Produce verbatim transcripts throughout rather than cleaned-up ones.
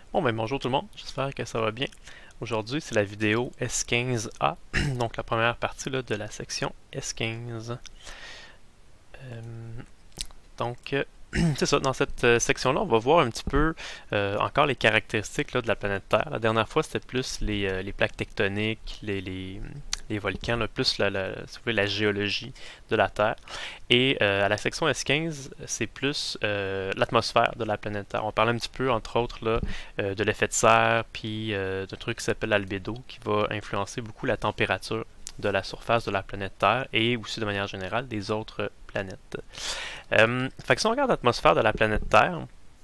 Bon ben bonjour tout le monde, j'espère que ça va bien. Aujourd'hui c'est la vidéo S quinze A, donc la première partie là, de la section S quinze. Euh, donc euh, c'est ça, dans cette euh, section-là, on va voir un petit peu euh, encore les caractéristiques là, de la planète Terre. La dernière fois c'était plus les, euh, les plaques tectoniques, les, les, les volcans, là, plus la, la, si vous voulez, la géologie de la Terre. Et euh, à la section S quinze, c'est plus euh, l'atmosphère de la planète Terre. On parle un petit peu, entre autres, là, euh, de l'effet de serre, puis euh, d'un truc qui s'appelle l'albédo, qui va influencer beaucoup la température de la surface de la planète Terre et aussi de manière générale des autres planètes. Euh, fait que si on regarde l'atmosphère de la planète Terre,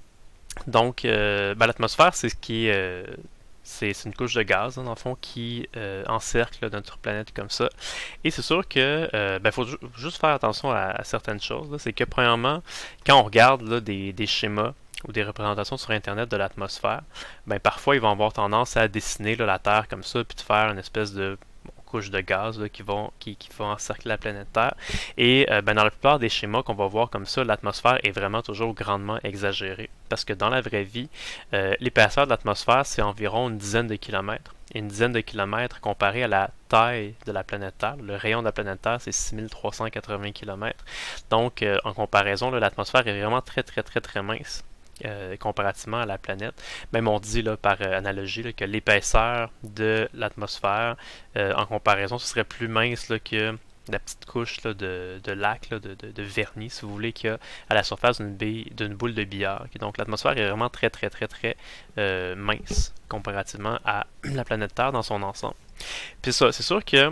donc euh, ben, l'atmosphère, c'est ce qui est... Euh, c'est une couche de gaz, hein, dans le fond, qui euh, encercle là, notre planète comme ça. Et c'est sûr que euh, ben, faut ju juste faire attention à, à certaines choses. C'est que, premièrement, quand on regarde là, des, des schémas ou des représentations sur Internet de l'atmosphère, ben, parfois, ils vont avoir tendance à dessiner là, la Terre comme ça, puis de faire une espèce de couches de gaz là, qui, vont, qui, qui vont encercler la planète Terre. Et euh, ben, dans la plupart des schémas qu'on va voir comme ça, l'atmosphère est vraiment toujours grandement exagérée. Parce que dans la vraie vie, euh, l'épaisseur de l'atmosphère, c'est environ une dizaine de kilomètres. Et une dizaine de kilomètres comparé à la taille de la planète Terre, le rayon de la planète Terre, c'est six mille trois cent quatre-vingts kilomètres. Donc, euh, en comparaison, l'atmosphère est vraiment très, très, très, très mince. Euh, comparativement à la planète. Même on dit là, par euh, analogie là, que l'épaisseur de l'atmosphère, euh, en comparaison, ce serait plus mince là, que la petite couche là, de, de lac, là, de, de, de vernis, si vous voulez, qu'il y a à la surface d'une boule de billard. Donc l'atmosphère est vraiment très très très très euh, mince comparativement à la planète Terre dans son ensemble. Puis ça, c'est sûr que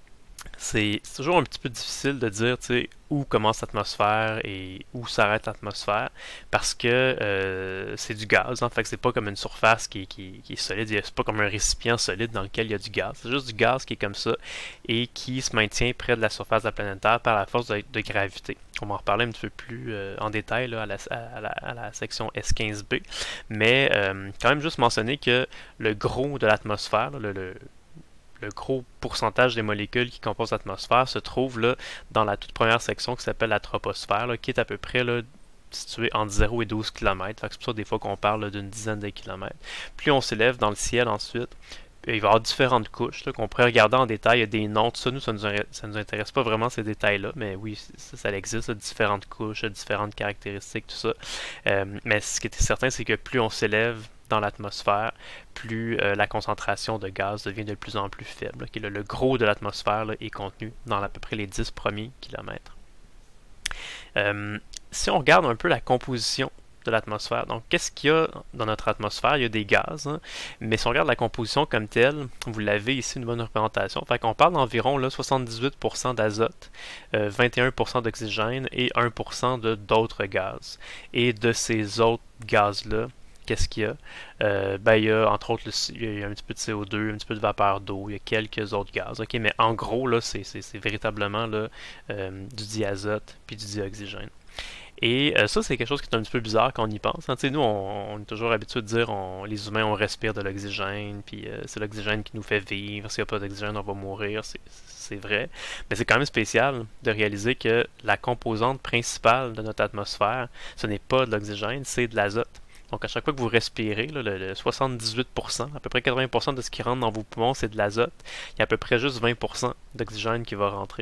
c'est toujours un petit peu difficile de dire où commence l'atmosphère et où s'arrête l'atmosphère parce que euh, c'est du gaz. En fait, c'est pas comme une surface qui, qui, qui est solide. C'est pas comme un récipient solide dans lequel il y a du gaz. C'est juste du gaz qui est comme ça et qui se maintient près de la surface de la planète Terre par la force de, de gravité. On va en reparler un petit peu plus euh, en détail là, à, la, à, la, à la section S quinze B. Mais euh, quand même juste mentionner que le gros de l'atmosphère, le, le le gros pourcentage des molécules qui composent l'atmosphère se trouve là, dans la toute première section qui s'appelle la troposphère, là, qui est à peu près là, située entre zéro et douze kilomètres. C'est pour ça des fois qu'on parle d'une dizaine de kilomètres. Plus on s'élève dans le ciel ensuite, il va y avoir différentes couches qu'on pourrait regarder en détail. Il y a des noms, tout ça, nous, ça nous, ça nous intéresse pas vraiment ces détails-là, mais oui, ça, ça existe, là, différentes couches, différentes caractéristiques, tout ça. Euh, mais ce qui est certain, c'est que plus on s'élève dans l'atmosphère, plus euh, la concentration de gaz devient de plus en plus faible. Okay, le, le gros de l'atmosphère est contenu dans à peu près les dix premiers kilomètres. Euh, si on regarde un peu la composition de l'atmosphère, donc qu'est-ce qu'il y a dans notre atmosphère? Il y a des gaz, hein, mais si on regarde la composition comme telle, vous l'avez ici une bonne représentation. Fait qu'on parle d'environ soixante-dix-huit pour cent d'azote, euh, vingt et un pour cent d'oxygène et un pour cent de d'autres gaz. Et de ces autres gaz-là, qu'est-ce qu'il y a? Euh, ben, il y a entre autres, le, il y a un petit peu de C O deux, un petit peu de vapeur d'eau, il y a quelques autres gaz. Okay? Mais en gros, là, c'est véritablement là, euh, du diazote puis du dioxygène. Et euh, ça, c'est quelque chose qui est un petit peu bizarre quand on y pense. Hein. Nous, on, on est toujours habitué de dire on, les humains, on respire de l'oxygène, puis euh, c'est l'oxygène qui nous fait vivre. S'il n'y a pas d'oxygène, on va mourir. C'est vrai. Mais c'est quand même spécial de réaliser que la composante principale de notre atmosphère, ce n'est pas de l'oxygène, c'est de l'azote. Donc, à chaque fois que vous respirez, là, le, le soixante-dix-huit pour cent, à peu près quatre-vingts pour cent de ce qui rentre dans vos poumons, c'est de l'azote. Il y a à peu près juste vingt pour cent d'oxygène qui va rentrer.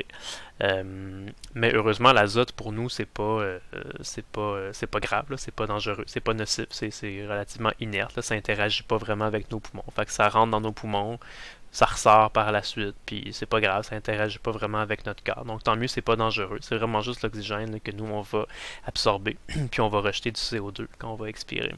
Euh, mais heureusement, l'azote, pour nous, c'est pas, euh, c'est pas, euh, c'est pas grave, c'est pas dangereux, c'est pas nocif, c'est relativement inerte, là, ça interagit pas vraiment avec nos poumons. Fait que ça rentre dans nos poumons, ça ressort par la suite, puis c'est pas grave, ça interagit pas vraiment avec notre corps. Donc tant mieux, c'est pas dangereux. C'est vraiment juste l'oxygène que nous, on va absorber, puis on va rejeter du C O deux quand on va expirer.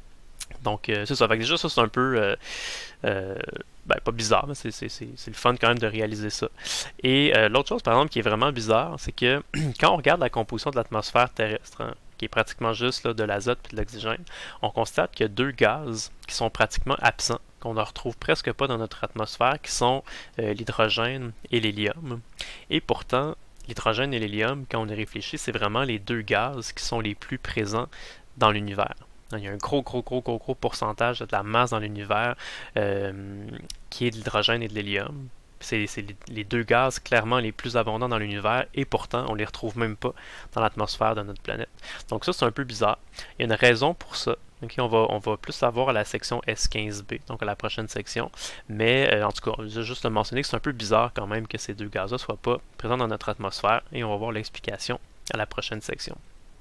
Donc euh, c'est ça. Fait que déjà, ça c'est un peu... Euh, euh, ben, pas bizarre, mais c'est le fun quand même de réaliser ça. Et euh, l'autre chose, par exemple, qui est vraiment bizarre, c'est que quand on regarde la composition de l'atmosphère terrestre, hein, qui est pratiquement juste là, de l'azote et de l'oxygène, on constate qu'il y a deux gaz qui sont pratiquement absents, qu'on ne retrouve presque pas dans notre atmosphère, qui sont euh, l'hydrogène et l'hélium. Et pourtant, l'hydrogène et l'hélium, quand on y réfléchit, c'est vraiment les deux gaz qui sont les plus présents dans l'univers. Il y a un gros, gros, gros, gros, gros pourcentage de la masse dans l'univers euh, qui est de l'hydrogène et de l'hélium. C'est les deux gaz clairement les plus abondants dans l'univers et pourtant on les retrouve même pas dans l'atmosphère de notre planète. Donc ça c'est un peu bizarre. Il y a une raison pour ça. Okay, on, va, on va plus savoir à la section S quinze B, donc à la prochaine section. Mais euh, en tout cas, je vais juste le mentionner que c'est un peu bizarre quand même que ces deux gaz-là ne soient pas présents dans notre atmosphère, et on va voir l'explication à la prochaine section.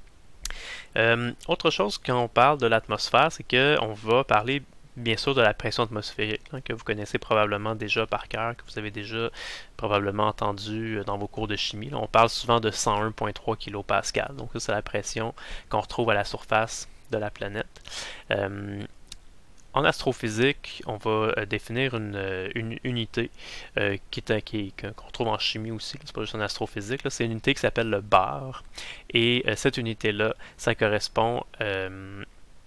Euh, autre chose quand on parle de l'atmosphère, c'est qu'on va parler bien sûr de la pression atmosphérique, hein, que vous connaissez probablement déjà par cœur, que vous avez déjà probablement entendu dans vos cours de chimie. Là, on parle souvent de cent un virgule trois kilopascals, donc ça c'est la pression qu'on retrouve à la surface de la planète. Euh, En astrophysique, on va euh, définir une, une unité euh, qui est, qui, qu'on retrouve en chimie aussi, c'est pas juste en astrophysique, c'est une unité qui s'appelle le bar. Et euh, cette unité-là, ça correspond euh,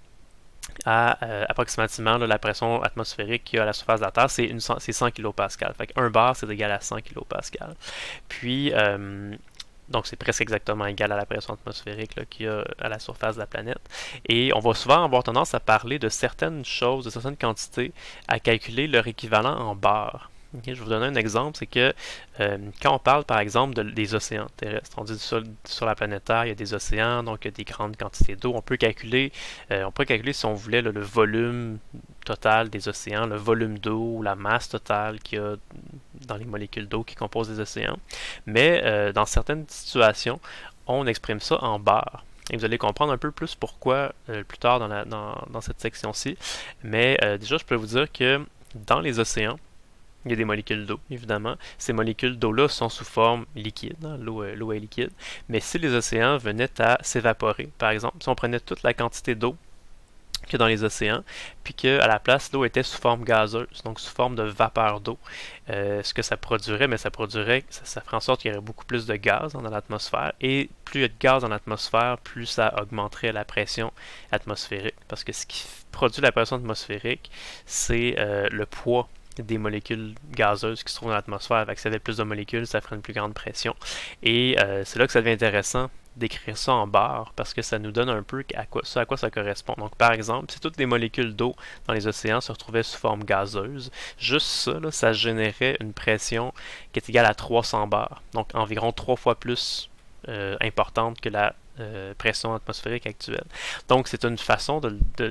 à euh, approximativement là, la pression atmosphérique qu'il y a à la surface de la Terre, c'est cent kilopascals. Fait qu'un bar, c'est égal à cent kilopascals. Puis, euh, donc c'est presque exactement égal à la pression atmosphérique qu'il y a à la surface de la planète. Et on va souvent avoir tendance à parler de certaines choses, de certaines quantités, à calculer leur équivalent en bar. Okay, je vais vous donner un exemple, c'est que euh, quand on parle par exemple de, des océans terrestres, on dit sur, sur la planète Terre, il y a des océans, donc il y a des grandes quantités d'eau. On peut calculer, euh, on peut calculer si on voulait là, le volume total des océans, le volume d'eau, la masse totale qu'il y a dans les molécules d'eau qui composent les océans. Mais euh, dans certaines situations, on exprime ça en bar. Et vous allez comprendre un peu plus pourquoi euh, plus tard dans, la, dans, dans cette section-ci. Mais euh, déjà, je peux vous dire que dans les océans, il y a des molécules d'eau, évidemment. Ces molécules d'eau-là sont sous forme liquide. Hein? L'eau euh, est liquide. Mais si les océans venaient à s'évaporer, par exemple, si on prenait toute la quantité d'eau qu'il y a dans les océans, puis qu'à la place, l'eau était sous forme gazeuse, donc sous forme de vapeur d'eau, euh, ce que ça produirait, mais ça produirait, ça, ça ferait en sorte qu'il y aurait beaucoup plus de gaz hein, dans l'atmosphère. Et plus il y a de gaz dans l'atmosphère, plus ça augmenterait la pression atmosphérique. Parce que ce qui produit la pression atmosphérique, c'est euh, le poids des molécules gazeuses qui se trouvent dans l'atmosphère. Avec s'il y avait plus de molécules, ça ferait une plus grande pression. Et euh, c'est là que ça devient intéressant d'écrire ça en barres parce que ça nous donne un peu à quoi, ça, à quoi ça correspond. Donc par exemple, si toutes les molécules d'eau dans les océans se retrouvaient sous forme gazeuse, juste ça, là, ça générait une pression qui est égale à trois cents bars. Donc environ trois fois plus euh, importante que la euh, pression atmosphérique actuelle. Donc c'est une façon de, de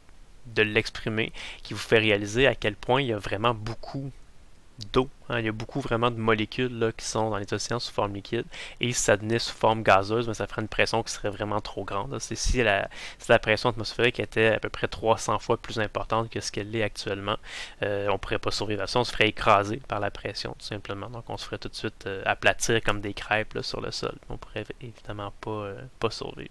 de l'exprimer, qui vous fait réaliser à quel point il y a vraiment beaucoup d'eau. Hein. Il y a beaucoup vraiment de molécules là, qui sont dans les océans sous forme liquide. Et si ça venait sous forme gazeuse, ben, ça ferait une pression qui serait vraiment trop grande. C'est si la, si la pression atmosphérique était à peu près trois cents fois plus importante que ce qu'elle est actuellement, euh, on ne pourrait pas survivre à ça. On se ferait écraser par la pression, tout simplement. Donc on se ferait tout de suite euh, aplatir comme des crêpes là, sur le sol. On ne pourrait évidemment pas, euh, pas survivre.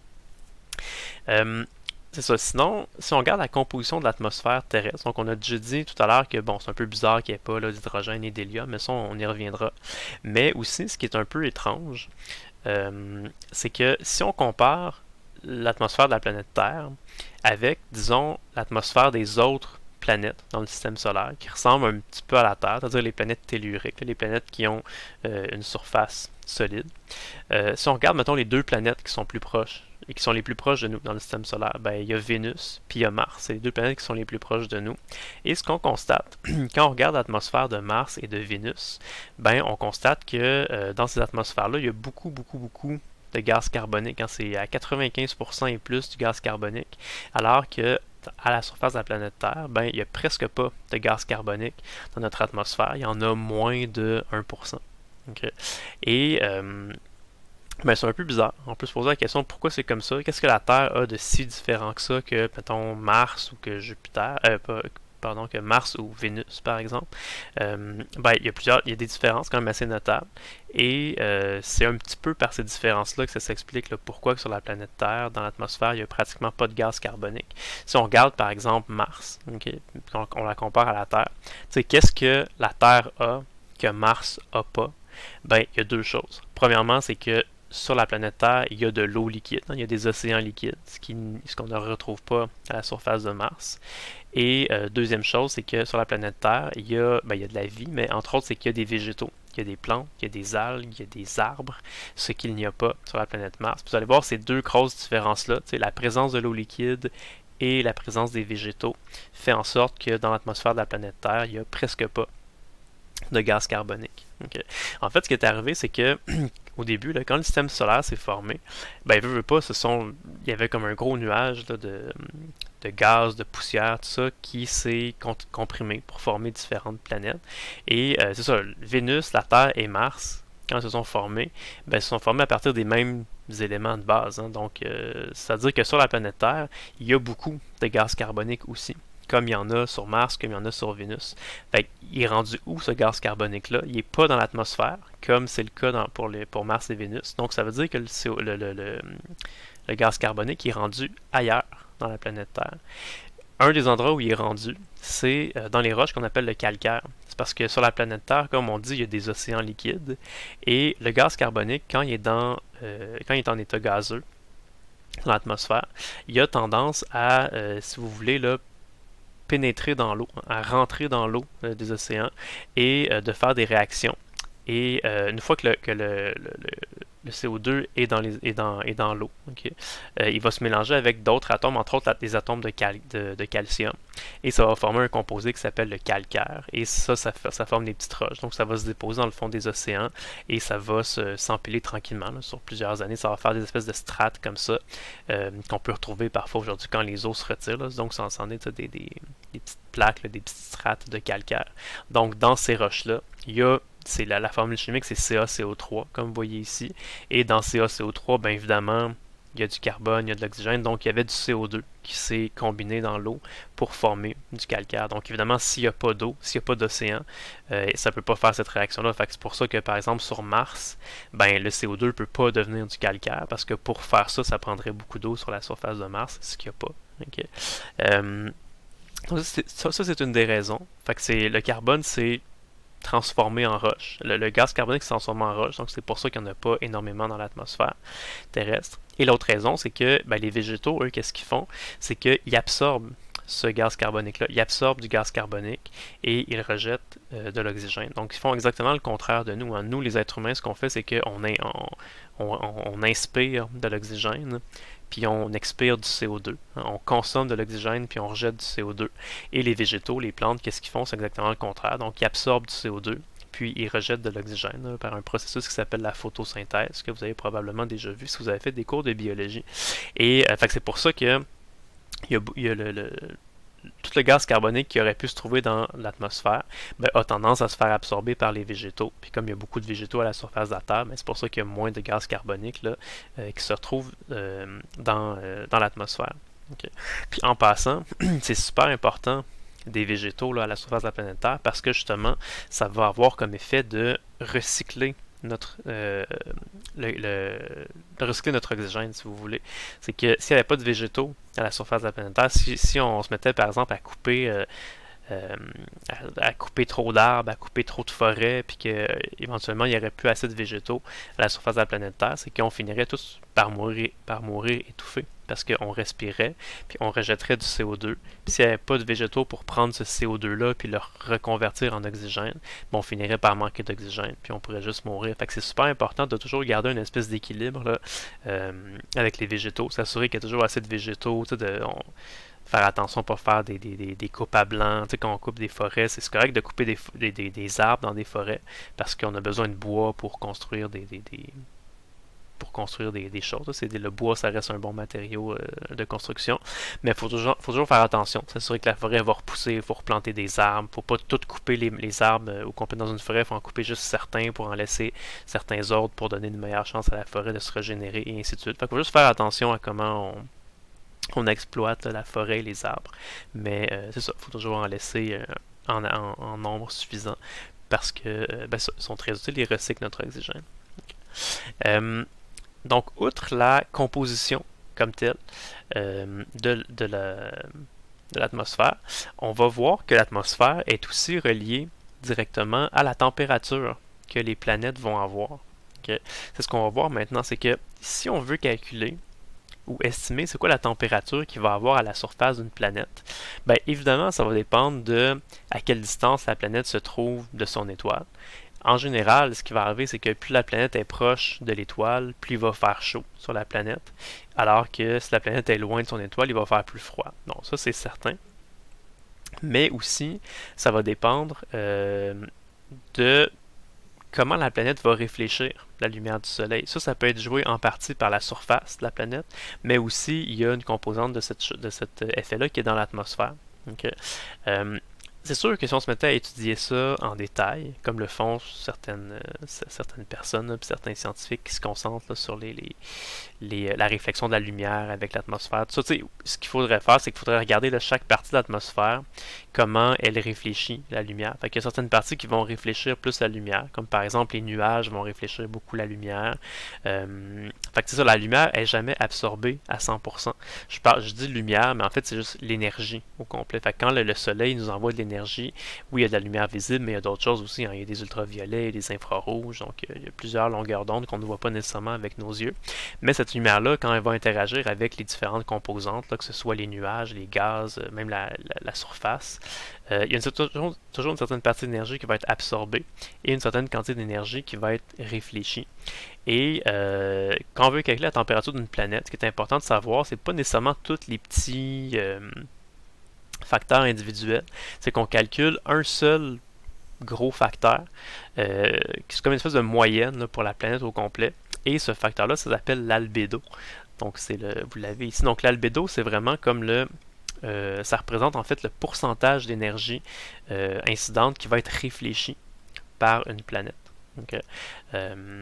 Euh, C'est ça. Sinon, si on regarde la composition de l'atmosphère terrestre, donc on a déjà dit tout à l'heure que bon, c'est un peu bizarre qu'il n'y ait pas d'hydrogène et d'hélium, mais ça, on y reviendra. Mais aussi, ce qui est un peu étrange, euh, c'est que si on compare l'atmosphère de la planète Terre avec, disons, l'atmosphère des autres planètes dans le système solaire, qui ressemblent un petit peu à la Terre, c'est-à-dire les planètes telluriques, les planètes qui ont euh, une surface solide. Euh, si on regarde, mettons, les deux planètes qui sont plus proches, et qui sont les plus proches de nous dans le système solaire, ben, il y a Vénus puis il y a Mars. C'est les deux planètes qui sont les plus proches de nous. Et ce qu'on constate, quand on regarde l'atmosphère de Mars et de Vénus, ben, on constate que euh, dans ces atmosphères-là, il y a beaucoup, beaucoup, beaucoup de gaz carbonique. Hein. C'est à quatre-vingt-quinze pour cent et plus du gaz carbonique, alors que à la surface de la planète Terre, ben, il n'y a presque pas de gaz carbonique dans notre atmosphère. Il y en a moins de un pour cent. Okay. Et euh, ben, c'est un peu bizarre. On peut se poser la question de pourquoi c'est comme ça. Qu'est-ce que la Terre a de si différent que ça que, mettons, Mars ou que Jupiter, euh, pas, pardon, que Mars ou Vénus, par exemple. Euh, ben, il y a plusieurs, il y a des différences quand même assez notables. Et euh, c'est un petit peu par ces différences-là que ça s'explique là, pourquoi que sur la planète Terre, dans l'atmosphère, il n'y a pratiquement pas de gaz carbonique. Si on regarde, par exemple, Mars, okay, on, on la compare à la Terre, qu'est-ce que la Terre a que Mars n'a pas? Ben, il y a deux choses. Premièrement, c'est que sur la planète Terre, il y a de l'eau liquide. Hein, il y a des océans liquides, ce qu'on ce qu'on ne retrouve pas à la surface de Mars. Et euh, deuxième chose, c'est que sur la planète Terre, il y a, ben, il y a de la vie, mais entre autres, c'est qu'il y a des végétaux. Il y a des plantes, il y a des algues, il y a des arbres, ce qu'il n'y a pas sur la planète Mars. Puis vous allez voir ces deux grosses différences-là, la présence de l'eau liquide et la présence des végétaux fait en sorte que dans l'atmosphère de la planète Terre, il n'y a presque pas de gaz carbonique. Okay. En fait, ce qui est arrivé, c'est que au début, là, quand le système solaire s'est formé, ben, veut, veut pas, ce sont, il y avait comme un gros nuage là, de, de gaz, de poussière, tout ça, qui s'est comprimé pour former différentes planètes. Et euh, c'est ça, Vénus, la Terre et Mars, quand ils se sont formés, ben, ils se sont formés à partir des mêmes éléments de base. Hein. Donc, euh, c'est-à-dire que sur la planète Terre, il y a beaucoup de gaz carbonique aussi, comme il y en a sur Mars, comme il y en a sur Vénus. Fait il est rendu où ce gaz carbonique-là? Il n'est pas dans l'atmosphère, comme c'est le cas dans, pour, les, pour Mars et Vénus. Donc, ça veut dire que le, le, le, le, le gaz carbonique est rendu ailleurs dans la planète Terre. Un des endroits où il est rendu, c'est dans les roches qu'on appelle le calcaire. C'est parce que sur la planète Terre, comme on dit, il y a des océans liquides. Et le gaz carbonique, quand il est, dans, euh, quand il est en état gazeux, dans l'atmosphère, il a tendance à, euh, si vous voulez, là, pénétrer dans l'eau, à rentrer dans l'eau euh, des océans et euh, de faire des réactions. Et euh, une fois que le, que le, le, le C O deux est dans les, est dans, est dans l'eau, okay, euh, il va se mélanger avec d'autres atomes, entre autres des atomes de, cal, de, de calcium. Et ça va former un composé qui s'appelle le calcaire. Et ça, ça, ça forme des petites roches. Donc ça va se déposer dans le fond des océans et ça va s'empiler tranquillement là, sur plusieurs années. Ça va faire des espèces de strates comme ça euh, qu'on peut retrouver parfois aujourd'hui quand les eaux se retirent. Là. Donc ça en est des, des, des petites plaques, là, des petites strates de calcaire. Donc dans ces roches-là, il y a c'est la, la formule chimique, c'est C A C O trois, comme vous voyez ici. Et dans C A C O trois, bien évidemment, il y a du carbone, il y a de l'oxygène, donc il y avait du C O deux qui s'est combiné dans l'eau pour former du calcaire. Donc évidemment, s'il n'y a pas d'eau, s'il n'y a pas d'océan, euh, ça ne peut pas faire cette réaction-là. C'est pour ça que, par exemple, sur Mars, ben, le C O deux ne peut pas devenir du calcaire, parce que pour faire ça, ça prendrait beaucoup d'eau sur la surface de Mars, ce qu'il n'y a pas. Okay. Euh, donc ça, ça c'est une des raisons. Fait que c'est, le carbone, c'est transformé en roche. Le, le gaz carbonique s'est transformé en roche, donc c'est pour ça qu'il n'y en a pas énormément dans l'atmosphère terrestre. Et l'autre raison, c'est que ben, les végétaux, eux, qu'est-ce qu'ils font? C'est qu'ils absorbent ce gaz carbonique-là. Ils absorbent du gaz carbonique et ils rejettent euh, de l'oxygène. Donc, ils font exactement le contraire de nous. Hein. Nous, les êtres humains, ce qu'on fait, c'est qu'on on, on, on inspire de l'oxygène, puis on expire du C O deux. Hein. On consomme de l'oxygène, puis on rejette du C O deux. Et les végétaux, les plantes, qu'est-ce qu'ils font? C'est exactement le contraire. Donc, ils absorbent du C O deux, puis ils rejettent de l'oxygène par un processus qui s'appelle la photosynthèse, que vous avez probablement déjà vu si vous avez fait des cours de biologie. Et euh, c'est pour ça que il y a, il y a le, le, tout le gaz carbonique qui aurait pu se trouver dans l'atmosphère ben, a tendance à se faire absorber par les végétaux. Puis comme il y a beaucoup de végétaux à la surface de la Terre, ben, c'est pour ça qu'il y a moins de gaz carbonique là, euh, qui se retrouve euh, dans, euh, dans l'atmosphère. Okay. Puis en passant, c'est super important des végétaux là, à la surface de la planète Terre parce que justement, ça va avoir comme effet de recycler notre euh, le, le, de recycler notre oxygène, si vous voulez. C'est que s'il n'y avait pas de végétaux à la surface de la planète Terre, si, si on se mettait par exemple à couper euh, euh, à, à couper trop d'arbres, à couper trop de forêts, puis qu'éventuellement il n'y aurait plus assez de végétaux à la surface de la planète Terre, c'est qu'on finirait tous par mourir, par mourir étouffés, parce qu'on respirait, puis on rejetterait du C O deux. Puis s'il n'y avait pas de végétaux pour prendre ce C O deux-là, puis le reconvertir en oxygène, bon, on finirait par manquer d'oxygène, puis on pourrait juste mourir. Fait que c'est super important de toujours garder une espèce d'équilibre là, euh, avec les végétaux, s'assurer qu'il y a toujours assez de végétaux, tu sais, de... On, faire attention pour faire des, des, des, des coupes à blanc. Tu sais, quand on coupe des forêts, c'est correct de couper des, des, des, des arbres dans des forêts parce qu'on a besoin de bois pour construire des, des, des pour construire des, des choses. C'est le bois, ça reste un bon matériau euh, de construction. Mais il faut toujours, faut toujours faire attention. S'assurer que la forêt va repousser, il faut replanter des arbres. Il ne faut pas tout couper les, les arbres euh, ou complet dans une forêt. Il faut en couper juste certains pour en laisser certains autres pour donner une meilleure chance à la forêt de se régénérer et ainsi de suite. Il faut juste faire attention à comment on on exploite là, la forêt et les arbres. Mais euh, c'est ça, il faut toujours en laisser euh, en, en, en nombre suffisant parce que euh, ben, ils sont très utiles, ils recyclent notre oxygène. Okay. Euh, donc, outre la composition comme telle euh, de, de la de l'atmosphère, on va voir que l'atmosphère est aussi reliée directement à la température que les planètes vont avoir. Okay. C'est ce qu'on va voir maintenant, c'est que si on veut calculer ou estimer c'est quoi la température qu'il va avoir à la surface d'une planète, bien évidemment, ça va dépendre de à quelle distance la planète se trouve de son étoile. En général, ce qui va arriver, c'est que plus la planète est proche de l'étoile, plus il va faire chaud sur la planète, alors que si la planète est loin de son étoile, il va faire plus froid. Donc ça, c'est certain. Mais aussi, ça va dépendre euh, de comment la planète va réfléchir la lumière du soleil. Ça, ça peut être joué en partie par la surface de la planète, mais aussi il y a une composante de, cette, de cet effet-là qui est dans l'atmosphère. Okay. Euh, C'est sûr que si on se mettait à étudier ça en détail, comme le font certaines, euh, certaines personnes, là, certains scientifiques qui se concentrent là, sur les, les, les, la réflexion de la lumière avec l'atmosphère, tout ça, ce qu'il faudrait faire, c'est qu'il faudrait regarder là, chaque partie de l'atmosphère, comment elle réfléchit la lumière. Fait qu'il y a certaines parties qui vont réfléchir plus la lumière, comme par exemple les nuages vont réfléchir beaucoup la lumière. Euh, fait que c'est ça, la lumière n'est jamais absorbée à cent pour cent. Je, parle, je dis lumière, mais en fait c'est juste l'énergie au complet. Fait que quand le, le soleil nous envoie de l'énergie, oui, il y a de la lumière visible, mais il y a d'autres choses aussi. Hein. Il y a des ultraviolets, des infrarouges, donc il y a plusieurs longueurs d'onde qu'on ne voit pas nécessairement avec nos yeux. Mais cette lumière-là, quand elle va interagir avec les différentes composantes, là, que ce soit les nuages, les gaz, même la, la, la surface, euh, il y a une, toujours, toujours une certaine partie d'énergie qui va être absorbée et une certaine quantité d'énergie qui va être réfléchie. Et euh, quand on veut calculer la température d'une planète, ce qui est important de savoir, c'est pas nécessairement tous les petits euh, facteurs individuels, c'est qu'on calcule un seul gros facteur, euh, qui est comme une espèce de moyenne là, pour la planète au complet. Et ce facteur-là, ça s'appelle l'albédo. Donc, c'est le, vous l'avez ici. Donc, l'albédo, c'est vraiment comme le... Euh, ça représente en fait le pourcentage d'énergie euh, incidente qui va être réfléchi par une planète. Okay. Euh,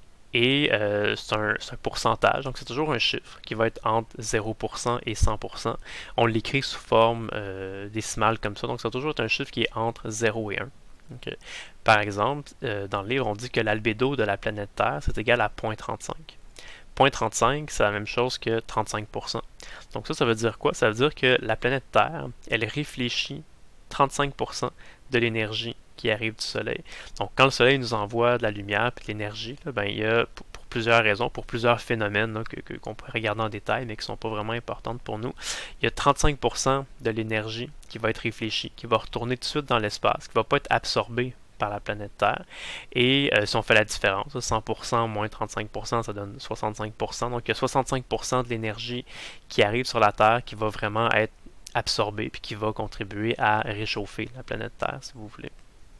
Et euh, c'est un, un pourcentage, donc c'est toujours un chiffre qui va être entre zéro pour cent et cent pour cent. On l'écrit sous forme euh, décimale comme ça, donc ça va toujours être un chiffre qui est entre zéro et un. Okay. Par exemple, euh, dans le livre, on dit que l'albédo de la planète Terre, c'est égal à zéro virgule trente-cinq. zéro virgule trente-cinq, c'est la même chose que trente-cinq pour cent. Donc ça, ça veut dire quoi? Ça veut dire que la planète Terre, elle réfléchit trente-cinq pour cent de l'énergie qui arrive du Soleil. Donc, quand le Soleil nous envoie de la lumière et de l'énergie, ben, il y a, pour, pour plusieurs raisons, pour plusieurs phénomènes là, que, que, qu'on pourrait regarder en détail, mais qui ne sont pas vraiment importantes pour nous, il y a trente-cinq pour cent de l'énergie qui va être réfléchie, qui va retourner tout de suite dans l'espace, qui ne va pas être absorbée par la planète Terre. Et euh, si on fait la différence, cent pour cent moins trente-cinq pour cent, ça donne soixante-cinq pour cent. Donc, il y a soixante-cinq pour cent de l'énergie qui arrive sur la Terre qui va vraiment être absorbée puis qui va contribuer à réchauffer la planète Terre, si vous voulez.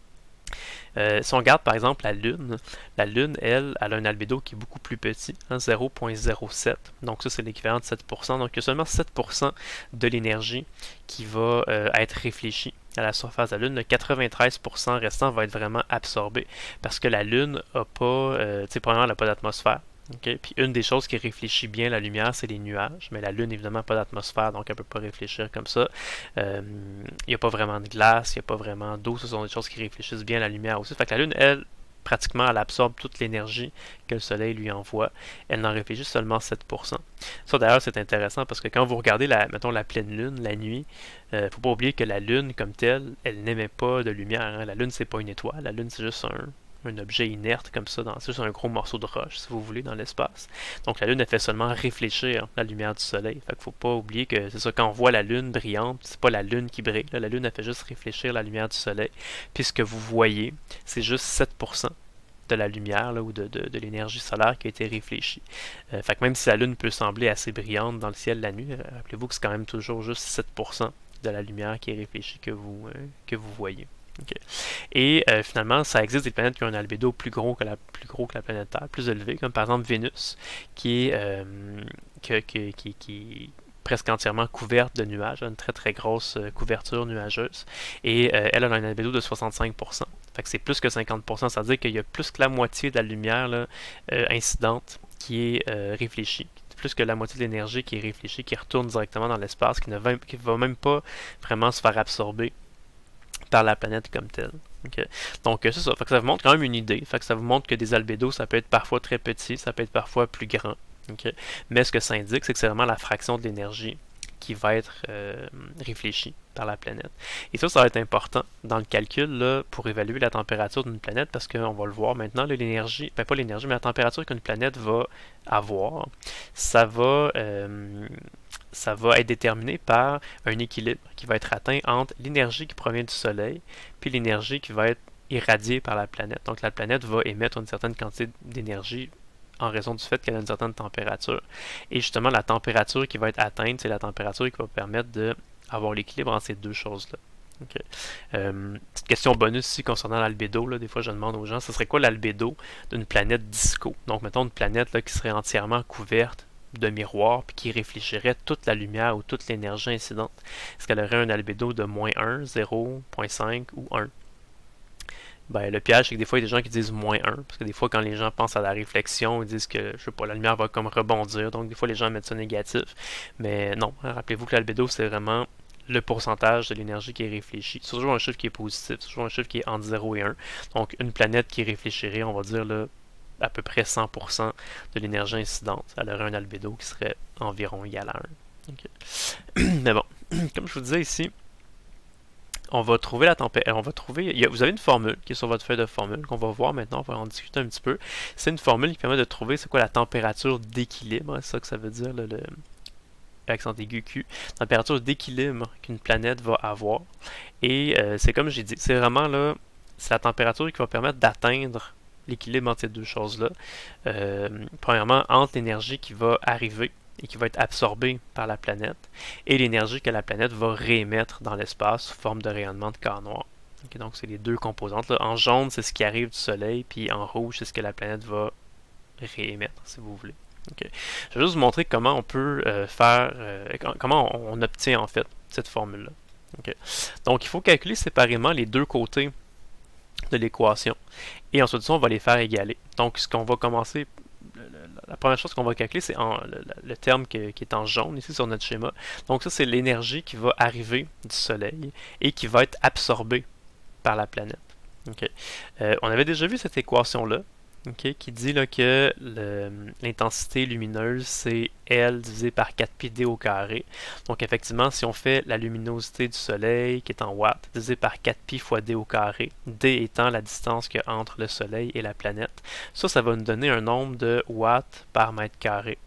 Euh, si on regarde par exemple la Lune, la Lune, elle, elle a un albédo qui est beaucoup plus petit, hein, zéro virgule zéro sept. Donc ça, c'est l'équivalent de sept pour cent. Donc il y a seulement sept pour cent de l'énergie qui va euh, être réfléchie à la surface de la Lune. Le quatre-vingt-treize pour cent restant va être vraiment absorbé parce que la Lune n'a pas, euh, tu sais, premièrement, elle n'a pas d'atmosphère. Okay. Puis une des choses qui réfléchit bien la lumière, c'est les nuages. Mais la Lune, évidemment, pas d'atmosphère, donc elle ne peut pas réfléchir comme ça. Il euh, n'y a pas vraiment de glace, il n'y a pas vraiment d'eau. Ce sont des choses qui réfléchissent bien la lumière aussi. Fait que la Lune, elle, pratiquement, elle absorbe toute l'énergie que le Soleil lui envoie. Elle n'en réfléchit seulement sept pour cent. Ça, d'ailleurs, c'est intéressant parce que quand vous regardez, la, mettons, la pleine Lune, la nuit, il euh, ne faut pas oublier que la Lune, comme telle, elle n'émet pas de lumière. Hein. La Lune, c'est pas une étoile. La Lune, c'est juste un... un objet inerte comme ça, c'est juste un gros morceau de roche, si vous voulez, dans l'espace. Donc la Lune, elle fait seulement réfléchir la lumière du Soleil. Fait qu'il faut pas oublier que c'est ça, quand on voit la Lune brillante, c'est pas la Lune qui brille. Là, la Lune, elle fait juste réfléchir la lumière du Soleil. Puis ce que vous voyez, c'est juste sept pour cent de la lumière là, ou de, de, de l'énergie solaire qui a été réfléchie. Euh, fait que même si la Lune peut sembler assez brillante dans le ciel la nuit, rappelez-vous que c'est quand même toujours juste sept pour cent de la lumière qui est réfléchie que vous, euh, que vous voyez. Okay. Et euh, finalement, ça existe des planètes qui ont un albédo plus gros que la, plus gros que la planète Terre, plus élevé, comme par exemple Vénus, qui est, euh, que, que, qui, qui est presque entièrement couverte de nuages, une très très grosse euh, couverture nuageuse, et euh, elle a un albédo de soixante-cinq pour cent. Fait que c'est plus que cinquante pour cent, c'est-à-dire qu'il y a plus que la moitié de la lumière là, euh, incidente qui est euh, réfléchie. Plus que la moitié de l'énergie qui est réfléchie, qui retourne directement dans l'espace, qui ne va, qui va même pas vraiment se faire absorber par la planète comme telle. Okay. Donc c'est ça. Fait que ça vous montre quand même une idée. Fait que ça vous montre que des albédos, ça peut être parfois très petit, ça peut être parfois plus grand. Okay. Mais ce que ça indique, c'est que c'est vraiment la fraction de l'énergie qui va être euh, réfléchie par la planète. Et ça, ça va être important dans le calcul là, pour évaluer la température d'une planète, parce qu'on va le voir maintenant, l'énergie, ben pas l'énergie, mais la température qu'une planète va avoir, ça va euh, ça va être déterminé par un équilibre qui va être atteint entre l'énergie qui provient du Soleil puis l'énergie qui va être irradiée par la planète. Donc la planète va émettre une certaine quantité d'énergie en raison du fait qu'elle a une certaine température. Et justement, la température qui va être atteinte, c'est la température qui va permettre d'avoir l'équilibre entre ces deux choses-là. Okay. Euh, petite question bonus ici concernant l'albédo. Des fois, je demande aux gens, ce serait quoi l'albédo d'une planète disco? Donc, mettons une planète là, qui serait entièrement couverte de miroirs puis qui réfléchirait toute la lumière ou toute l'énergie incidente. Est-ce qu'elle aurait un albédo de moins un, zéro, zéro virgule cinq ou un? Ben, le piège, c'est que des fois, il y a des gens qui disent moins un, parce que des fois, quand les gens pensent à la réflexion, ils disent que, je sais pas, la lumière va comme rebondir, donc des fois, les gens mettent ça négatif. Mais non, hein, rappelez-vous que l'albédo, c'est vraiment le pourcentage de l'énergie qui est réfléchie. C'est toujours un chiffre qui est positif, c'est toujours un chiffre qui est entre zéro et un. Donc, une planète qui réfléchirait, on va dire, là, à peu près cent pour cent de l'énergie incidente. Elle aurait un albédo qui serait environ égal à un. Okay. Mais bon, comme je vous disais ici, on va trouver la température. On va trouver. Il y a, vous avez une formule qui est sur votre feuille de formule qu'on va voir maintenant. On va en discuter un petit peu. C'est une formule qui permet de trouver c'est quoi la température d'équilibre. C'est ça que ça veut dire, le, le accent aigu Q. Température d'équilibre qu'une planète va avoir. Et euh, c'est comme j'ai dit, c'est vraiment là, c'est la température qui va permettre d'atteindre l'équilibre entre ces deux choses-là. Euh, premièrement, entre l'énergie qui va arriver et qui va être absorbée par la planète, et l'énergie que la planète va réémettre dans l'espace sous forme de rayonnement de corps noir. Okay, donc, c'est les deux composantes. Là. En jaune, c'est ce qui arrive du Soleil, puis en rouge, c'est ce que la planète va réémettre, si vous voulez. Okay. Je vais juste vous montrer comment on peut euh, faire, euh, comment on, on obtient en fait cette formule-là. Okay. Donc, il faut calculer séparément les deux côtés de l'équation, et ensuite ça, on va les faire égaler. Donc, ce qu'on va commencer la première chose qu'on va calculer, c'est le, le terme que, qui est en jaune ici sur notre schéma. Donc ça, c'est l'énergie qui va arriver du Soleil et qui va être absorbée par la planète. Okay. Euh, on avait déjà vu cette équation-là, okay, qui dit là, que l'intensité lumineuse, c'est L divisé par quatre pi d au carré. Donc effectivement, si on fait la luminosité du Soleil, qui est en watts, divisé par quatre pi fois d au carré, d étant la distance qu'il y a entre le Soleil et la planète, ça, ça va nous donner un nombre de watts par mètre carré,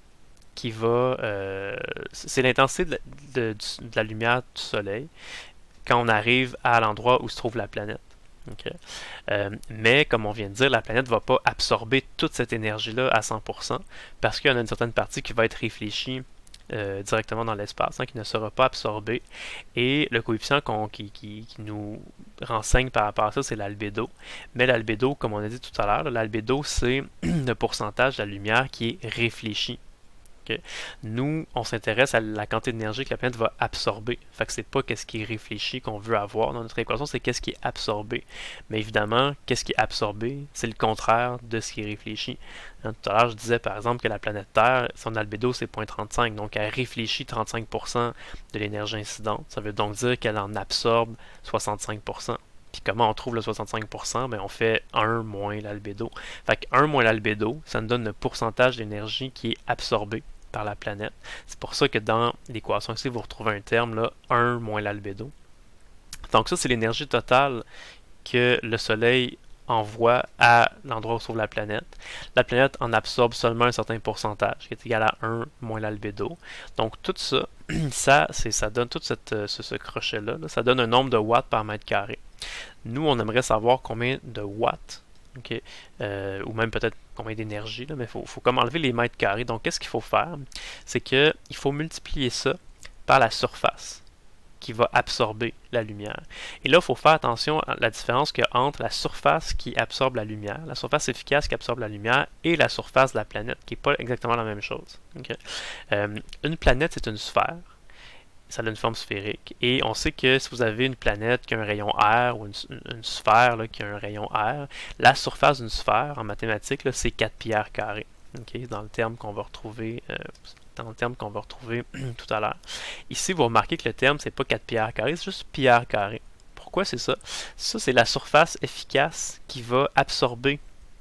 qui va... Euh, c'est l'intensité de, de, de la lumière du Soleil quand on arrive à l'endroit où se trouve la planète. Okay. Euh, mais comme on vient de dire, la planète ne va pas absorber toute cette énergie-là à cent pour cent parce qu'il y en a une certaine partie qui va être réfléchie euh, directement dans l'espace, hein, qui ne sera pas absorbée. Et le coefficient qu'on, qui, qui, qui nous renseigne par rapport à ça, c'est l'albédo. Mais l'albédo, comme on a dit tout à l'heure, l'albédo, c'est le pourcentage de la lumière qui est réfléchie. Okay. Nous, on s'intéresse à la quantité d'énergie que la planète va absorber. Fait que c'est pas qu'est-ce qui est réfléchi qu'on veut avoir dans notre équation, c'est qu'est-ce qui est absorbé. Mais évidemment, qu'est-ce qui est absorbé, c'est le contraire de ce qui est réfléchi. Hein, tout à l'heure, je disais par exemple que la planète Terre, son albédo c'est zéro virgule trente-cinq, donc elle réfléchit trente-cinq pour cent de l'énergie incidente. Ça veut donc dire qu'elle en absorbe soixante-cinq pour cent. Puis comment on trouve le soixante-cinq pour cent? Ben on fait un moins l'albédo. Fait que un moins l'albédo, ça nous donne le pourcentage d'énergie qui est absorbé par la planète. C'est pour ça que dans l'équation ici, vous retrouvez un terme, là, un moins l'albédo. Donc ça, c'est l'énergie totale que le Soleil envoie à l'endroit où se trouve la planète. La planète en absorbe seulement un certain pourcentage, qui est égal à un moins l'albédo. Donc tout ça, ça, ça donne tout cette, ce, ce crochet-là, là, ça donne un nombre de watts par mètre carré. Nous, on aimerait savoir combien de watts, okay, euh, ou même peut-être combien d'énergie, mais il faut, faut comme enlever les mètres carrés. Donc, qu'est-ce qu'il faut faire? C'est qu'il faut multiplier ça par la surface qui va absorber la lumière. Et là, il faut faire attention à la différence qu'il y a entre la surface qui absorbe la lumière, la surface efficace qui absorbe la lumière, et la surface de la planète, qui n'est pas exactement la même chose. Okay? Euh, une planète, c'est une sphère. Ça a une forme sphérique. Et on sait que si vous avez une planète qui a un rayon R ou une, une sphère là, qui a un rayon R, la surface d'une sphère en mathématiques, c'est quatre pi r carré. Okay? Dans le terme qu'on va retrouver euh, dans le terme qu'on va retrouver tout à l'heure. Ici, vous remarquez que le terme, c'est pas quatre pi r carré, c'est juste pi r carré. Pourquoi c'est ça? Ça, c'est la surface efficace qui va absorber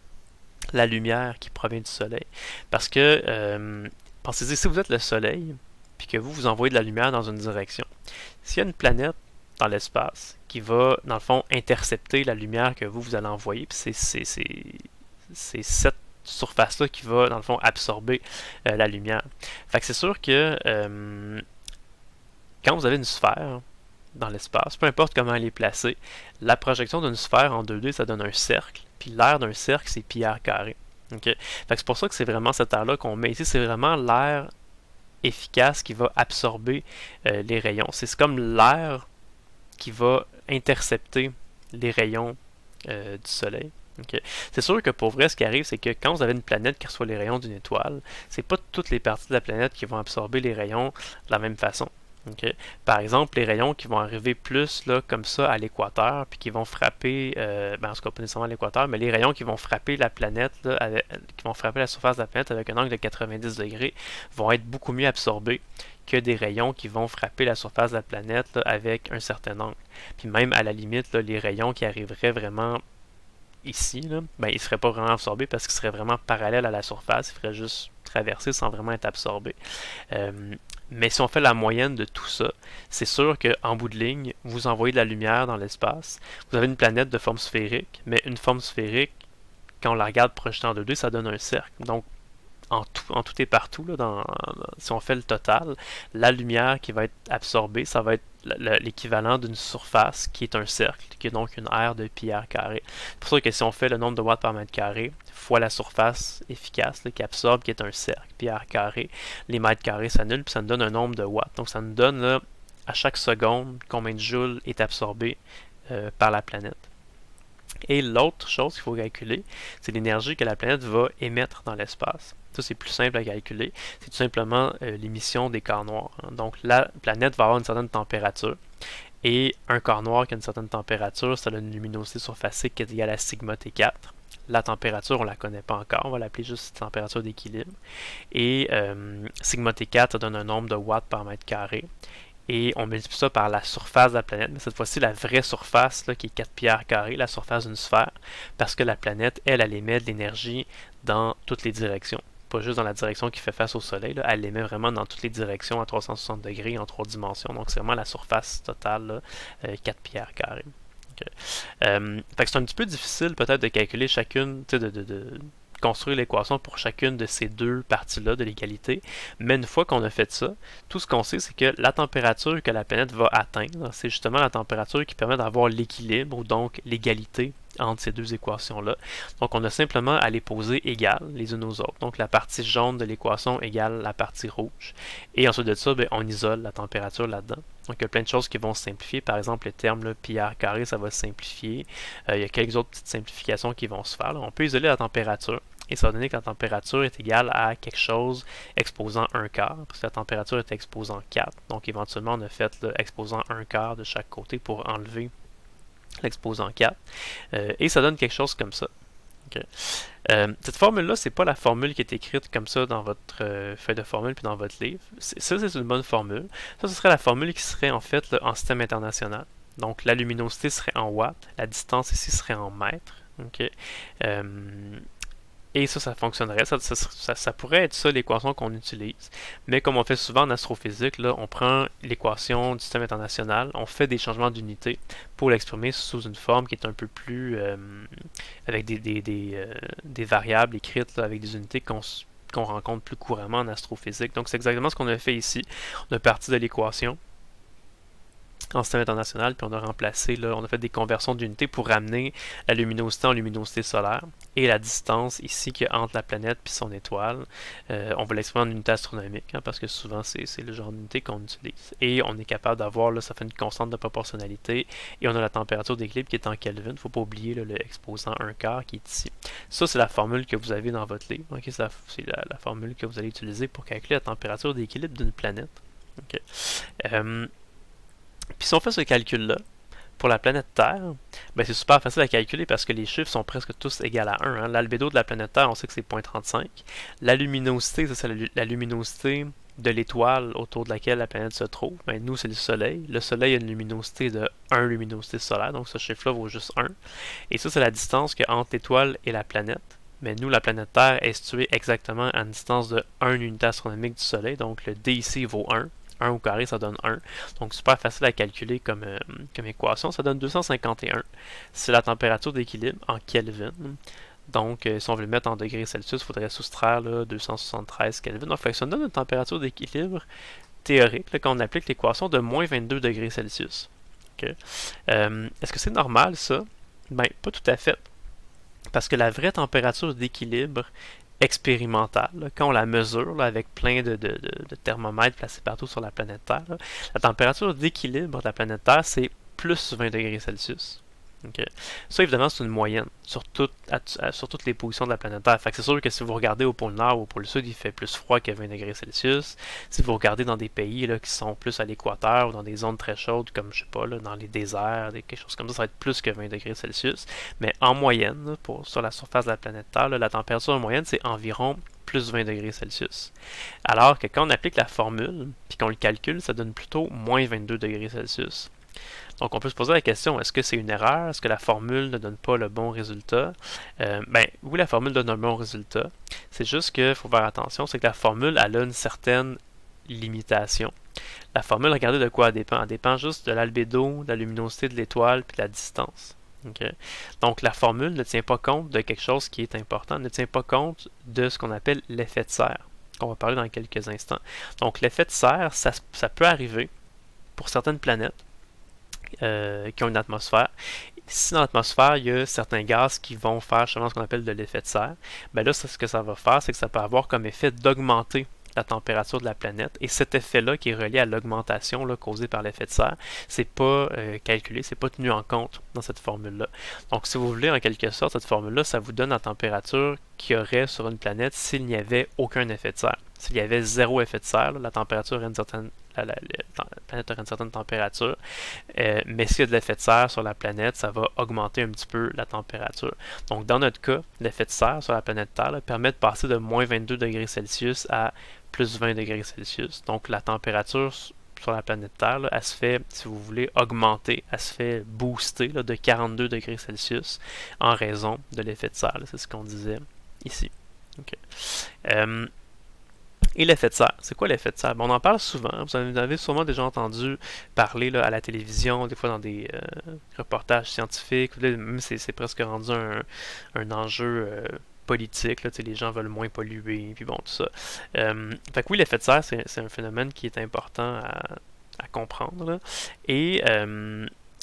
la lumière qui provient du Soleil. Parce que, euh, pensez-y, si vous êtes le Soleil, puis que vous, vous envoyez de la lumière dans une direction. S'il y a une planète dans l'espace qui va, dans le fond, intercepter la lumière que vous, vous allez envoyer, puis c'est cette surface-là qui va, dans le fond, absorber euh, la lumière. Fait que c'est sûr que euh, quand vous avez une sphère dans l'espace, peu importe comment elle est placée, la projection d'une sphère en deux D, ça donne un cercle, puis l'aire d'un cercle, c'est pi r carré. Okay? Fait que c'est pour ça que c'est vraiment cette aire-là qu'on met ici, c'est vraiment l'aire efficace qui va absorber euh, les rayons. C'est comme l'air qui va intercepter les rayons euh, du Soleil. Okay. C'est sûr que pour vrai, ce qui arrive, c'est que quand vous avez une planète qui reçoit les rayons d'une étoile, c'est pas toutes les parties de la planète qui vont absorber les rayons de la même façon. Okay. Par exemple, les rayons qui vont arriver plus là, comme ça à l'équateur, puis qui vont frapper, euh, ben, en tout cas pas nécessairement à l'équateur, mais les rayons qui vont frapper la planète, là, avec, qui vont frapper la surface de la planète avec un angle de quatre-vingt-dix degrés, vont être beaucoup mieux absorbés que des rayons qui vont frapper la surface de la planète là, avec un certain angle. Puis même à la limite, là, les rayons qui arriveraient vraiment ici, là, ben, ils ne seraient pas vraiment absorbés parce qu'ils seraient vraiment parallèles à la surface, ils feraient juste traverser sans vraiment être absorbés. Euh, mais si on fait la moyenne de tout ça, c'est sûr qu'en bout de ligne, vous envoyez de la lumière dans l'espace, vous avez une planète de forme sphérique, mais une forme sphérique, quand on la regarde projetée en deux D, ça donne un cercle. Donc, en tout, en tout et partout, là, dans, si on fait le total, la lumière qui va être absorbée, ça va être l'équivalent d'une surface qui est un cercle, qui est donc une aire de pi r carré. C'est pour ça que si on fait le nombre de watts par mètre carré fois la surface efficace là, qui absorbe, qui est un cercle, pi r carré, les mètres carrés s'annulent, puis ça nous donne un nombre de watts. Donc ça nous donne là, à chaque seconde combien de joules est absorbé euh, par la planète. Et l'autre chose qu'il faut calculer, c'est l'énergie que la planète va émettre dans l'espace. Ça, c'est plus simple à calculer. C'est tout simplement euh, l'émission des corps noirs. Hein. Donc, la planète va avoir une certaine température. Et un corps noir qui a une certaine température, ça a une luminosité surfacique qui est égale à sigma T quatre. La température, on ne la connaît pas encore. On va l'appeler juste température d'équilibre. Et euh, sigma T quatre, ça donne un nombre de watts par mètre carré. Et on multiplie ça par la surface de la planète, mais cette fois-ci la vraie surface là, qui est quatre pi r carré, la surface d'une sphère, parce que la planète, elle, elle émet de l'énergie dans toutes les directions. Pas juste dans la direction qui fait face au Soleil, là, elle l'émet vraiment dans toutes les directions à trois cent soixante degrés en trois dimensions. Donc c'est vraiment la surface totale, là, euh, quatre pi r carré. Okay. Euh, fait que c'est un petit peu difficile peut-être de calculer chacune, de, de, de construire l'équation pour chacune de ces deux parties-là de l'égalité. Mais une fois qu'on a fait ça, tout ce qu'on sait, c'est que la température que la planète va atteindre, c'est justement la température qui permet d'avoir l'équilibre, ou donc l'égalité entre ces deux équations-là. Donc on a simplement à les poser égales les unes aux autres. Donc la partie jaune de l'équation égale la partie rouge. Et ensuite de ça, bien, on isole la température là-dedans. Donc il y a plein de choses qui vont se simplifier. Par exemple, le terme là, pi r carré, ça va se simplifier. Euh, il y a quelques autres petites simplifications qui vont se faire. Là. On peut isoler la température. Et ça va donner que la température est égale à quelque chose exposant un quart, parce que la température est exposant quatre. Donc éventuellement, on a fait là, exposant un quart de chaque côté pour enlever l'exposant quatre. Euh, et ça donne quelque chose comme ça. Okay. Euh, cette formule-là, c'est pas la formule qui est écrite comme ça dans votre euh, feuille de formule puis dans votre livre. Ça, c'est une bonne formule. Ça, ce serait la formule qui serait en fait là, en système international. Donc la luminosité serait en watts, la distance ici serait en mètres. Okay. Euh, Et ça, ça fonctionnerait. Ça, ça, ça, ça pourrait être ça l'équation qu'on utilise. Mais comme on fait souvent en astrophysique, là, on prend l'équation du système international, on fait des changements d'unité pour l'exprimer sous une forme qui est un peu plus... Euh, avec des, des, des, euh, des variables écrites là, avec des unités qu'on qu'on rencontre plus couramment en astrophysique. Donc c'est exactement ce qu'on a fait ici. On a parti de l'équation en système international, puis on a remplacé, là, on a fait des conversions d'unités pour ramener la luminosité en luminosité solaire et la distance ici qu'il y a entre la planète et son étoile. Euh, on va l'exprimer en unité astronomique, hein, parce que souvent c'est le genre d'unité qu'on utilise. Et on est capable d'avoir, là, ça fait une constante de proportionnalité, et on a la température d'équilibre qui est en Kelvin. Il ne faut pas oublier là, le exposant un quart qui est ici. Ça, c'est la formule que vous avez dans votre livre. Okay? C'est la, la, la formule que vous allez utiliser pour calculer la température d'équilibre d'une planète. Okay. Euh, Puis si on fait ce calcul-là, pour la planète Terre, ben c'est super facile à calculer parce que les chiffres sont presque tous égaux à un. Hein. L'albédo de la planète Terre, on sait que c'est zéro virgule trente-cinq. La luminosité, ça c'est la, la luminosité de l'étoile autour de laquelle la planète se trouve. Ben, nous, c'est le Soleil. Le Soleil a une luminosité de un luminosité solaire, donc ce chiffre-là vaut juste un. Et ça, c'est la distance qu'il y a entre l'étoile et la planète. Mais nous, la planète Terre est située exactement à une distance de un unité astronomique du Soleil, donc le D ici vaut un. un au carré, ça donne un. Donc super facile à calculer comme, euh, comme équation. Ça donne deux cent cinquante et un. C'est la température d'équilibre en Kelvin. Donc euh, si on veut le mettre en degrés Celsius, il faudrait soustraire là, deux cent soixante-treize Kelvin. Donc ça donne une température d'équilibre théorique là, quand on applique l'équation de moins vingt-deux degrés Celsius. Okay. Euh, Est-ce que c'est normal ça? Ben, pas tout à fait. Parce que la vraie température d'équilibre expérimentale, là, quand on la mesure là, avec plein de, de, de, de thermomètres placés partout sur la planète Terre, là, la température d'équilibre de la planète Terre, c'est plus vingt degrés Celsius. Okay. Ça, évidemment, c'est une moyenne sur, tout, à, à, sur toutes les positions de la planète Terre. Fait que c'est sûr que si vous regardez au pôle Nord ou au pôle Sud, il fait plus froid que vingt degrés Celsius. Si vous regardez dans des pays là, qui sont plus à l'équateur ou dans des zones très chaudes, comme, je sais pas, là, dans les déserts, des, quelque chose comme ça, ça va être plus que vingt degrés Celsius. Mais en moyenne, là, pour, sur la surface de la planète Terre, là, la température en moyenne, c'est environ plus vingt degrés Celsius. Alors que quand on applique la formule, puis qu'on le calcule, ça donne plutôt moins vingt-deux degrés Celsius. Donc, on peut se poser la question, est-ce que c'est une erreur? Est-ce que la formule ne donne pas le bon résultat? Euh, ben, oui, la formule donne un bon résultat. C'est juste qu'il faut faire attention, c'est que la formule, elle a une certaine limitation. La formule, regardez de quoi elle dépend. Elle dépend juste de l'albédo, de la luminosité de l'étoile, puis de la distance. Okay? Donc, la formule ne tient pas compte de quelque chose qui est important, ne tient pas compte de ce qu'on appelle l'effet de serre, qu'on va parler dans quelques instants. Donc, l'effet de serre, ça, ça peut arriver pour certaines planètes, Euh, qui ont une atmosphère. Si dans l'atmosphère, il y a certains gaz qui vont faire justement ce qu'on appelle de l'effet de serre, ben là, ce que ça va faire, c'est que ça peut avoir comme effet d'augmenter la température de la planète. Et cet effet-là, qui est relié à l'augmentation causée par l'effet de serre, c'est pas euh, calculé, c'est pas tenu en compte dans cette formule-là. Donc, si vous voulez, en quelque sorte, cette formule-là, ça vous donne la température qu'il y aurait sur une planète s'il n'y avait aucun effet de serre. S'il y avait zéro effet de serre, là, la température aurait une certaine La, la, la, la planète aurait une certaine température, euh, mais s'il y a de l'effet de serre sur la planète, ça va augmenter un petit peu la température. Donc, dans notre cas, l'effet de serre sur la planète Terre là, permet de passer de moins vingt-deux degrés Celsius à plus vingt degrés Celsius. Donc, la température sur la planète Terre, là, elle se fait, si vous voulez, augmenter, elle se fait booster là, de quarante-deux degrés Celsius en raison de l'effet de serre. C'est ce qu'on disait ici. Okay. Euh, Et l'effet de serre. C'est quoi l'effet de serre? Bon, on en parle souvent. Vous en avez sûrement déjà entendu parler là, à la télévision, des fois dans des euh, reportages scientifiques. Même c'est presque rendu un, un enjeu euh, politique. Là, les gens veulent moins polluer, puis bon, tout ça. Euh, fait que oui, l'effet de serre, c'est un phénomène qui est important à, à comprendre. Là. Et euh,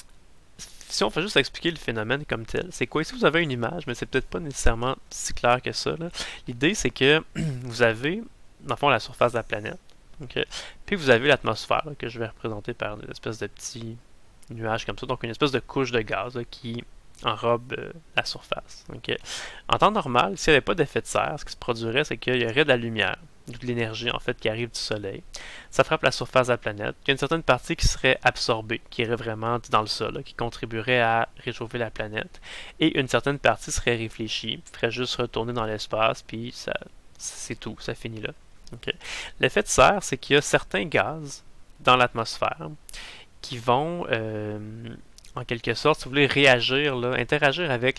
si on fait juste expliquer le phénomène comme tel, c'est quoi? Ici, vous avez une image, mais c'est peut-être pas nécessairement si clair que ça. L'idée, c'est que vous avez dans le fond, la surface de la planète. Okay. Puis vous avez l'atmosphère, que je vais représenter par une espèce de petits nuages comme ça. Donc, une espèce de couche de gaz là, qui enrobe euh, la surface. Okay. En temps normal, s'il n'y avait pas d'effet de serre, ce qui se produirait, c'est qu'il y aurait de la lumière, de l'énergie en fait qui arrive du Soleil. Ça frappe la surface de la planète. Il y a une certaine partie qui serait absorbée, qui irait vraiment dans le sol, là, qui contribuerait à réchauffer la planète. Et une certaine partie serait réfléchie, ferait juste retourner dans l'espace, puis ça, c'est tout, ça finit là. Okay. L'effet de serre, c'est qu'il y a certains gaz dans l'atmosphère qui vont, euh, en quelque sorte, si vous voulez, réagir, là, interagir avec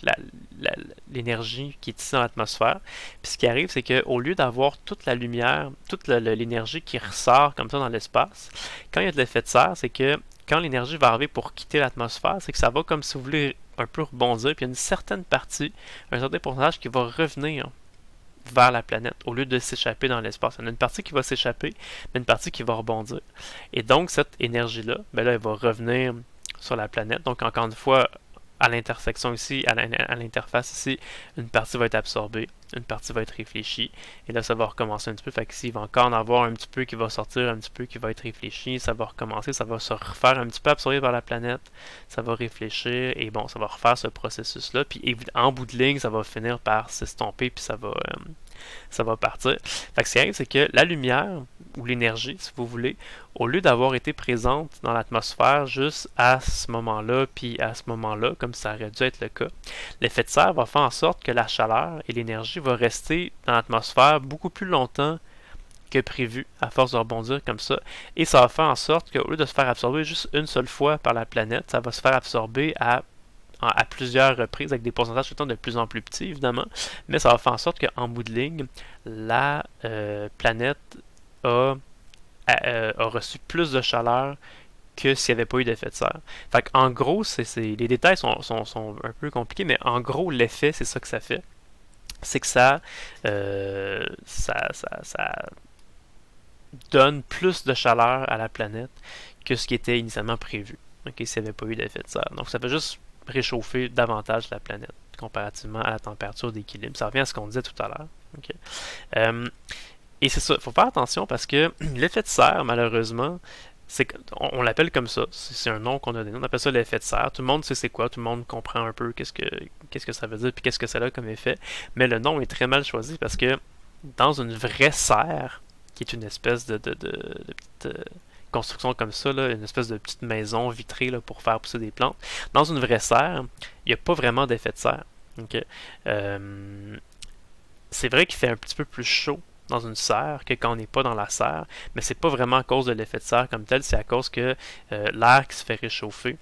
l'énergie qui est ici dans l'atmosphère. Puis ce qui arrive, c'est qu'au lieu d'avoir toute la lumière, toute l'énergie qui ressort comme ça dans l'espace, quand il y a de l'effet de serre, c'est que quand l'énergie va arriver pour quitter l'atmosphère, c'est que ça va, comme si vous voulez, un peu rebondir, puis il y a une certaine partie, un certain pourcentage qui va revenir vers la planète, au lieu de s'échapper dans l'espace. Il y en a une partie qui va s'échapper, mais une partie qui va rebondir. Et donc, cette énergie-là, ben là, elle va revenir sur la planète. Donc, encore une fois, à l'intersection ici, à l'interface ici, une partie va être absorbée, une partie va être réfléchie, et là, ça va recommencer un petit peu. Fait qu'ici, il va encore en avoir un petit peu qui va sortir, un petit peu qui va être réfléchi, ça va recommencer, ça va se refaire un petit peu absorber par la planète, ça va réfléchir, et bon, ça va refaire ce processus-là, puis en bout de ligne, ça va finir par s'estomper, puis ça va... Euh, ça va partir. Fait que ce qui arrive, c'est que la lumière, ou l'énergie, si vous voulez, au lieu d'avoir été présente dans l'atmosphère juste à ce moment-là, puis à ce moment-là, comme ça aurait dû être le cas, l'effet de serre va faire en sorte que la chaleur et l'énergie vont rester dans l'atmosphère beaucoup plus longtemps que prévu, à force de rebondir comme ça. Et ça va faire en sorte qu'au lieu de se faire absorber juste une seule fois par la planète, ça va se faire absorber à à plusieurs reprises, avec des pourcentages tout le temps de plus en plus petits, évidemment, mais ça va faire en sorte qu'en bout de ligne, la euh, planète a, a, a reçu plus de chaleur que s'il n'y avait pas eu d'effet de serre. Fait en gros, c'est, c'est, les détails sont, sont, sont un peu compliqués, mais en gros, l'effet, c'est ça que ça fait. C'est que ça, euh, ça, ça, ça donne plus de chaleur à la planète que ce qui était initialement prévu, okay, s'il n'y avait pas eu d'effet de serre. Donc ça fait juste réchauffer davantage la planète comparativement à la température d'équilibre. Ça revient à ce qu'on disait tout à l'heure. Okay. Euh, et c'est ça, il faut faire attention parce que l'effet de serre, malheureusement, on, on l'appelle comme ça, c'est un nom qu'on a donné, on appelle ça l'effet de serre. Tout le monde sait c'est quoi, tout le monde comprend un peu qu'est-ce que qu'est-ce que ça veut dire puis qu'est-ce que c'est là comme effet. Mais le nom est très mal choisi parce que dans une vraie serre, qui est une espèce de, de, de, de petite euh, construction comme ça, là, une espèce de petite maison vitrée là, pour faire pousser des plantes, dans une vraie serre, il n'y a pas vraiment d'effet de serre. Okay? Euh, c'est vrai qu'il fait un petit peu plus chaud dans une serre que quand on n'est pas dans la serre, mais c'est pas vraiment à cause de l'effet de serre comme tel, c'est à cause que euh, l'air qui se fait réchauffer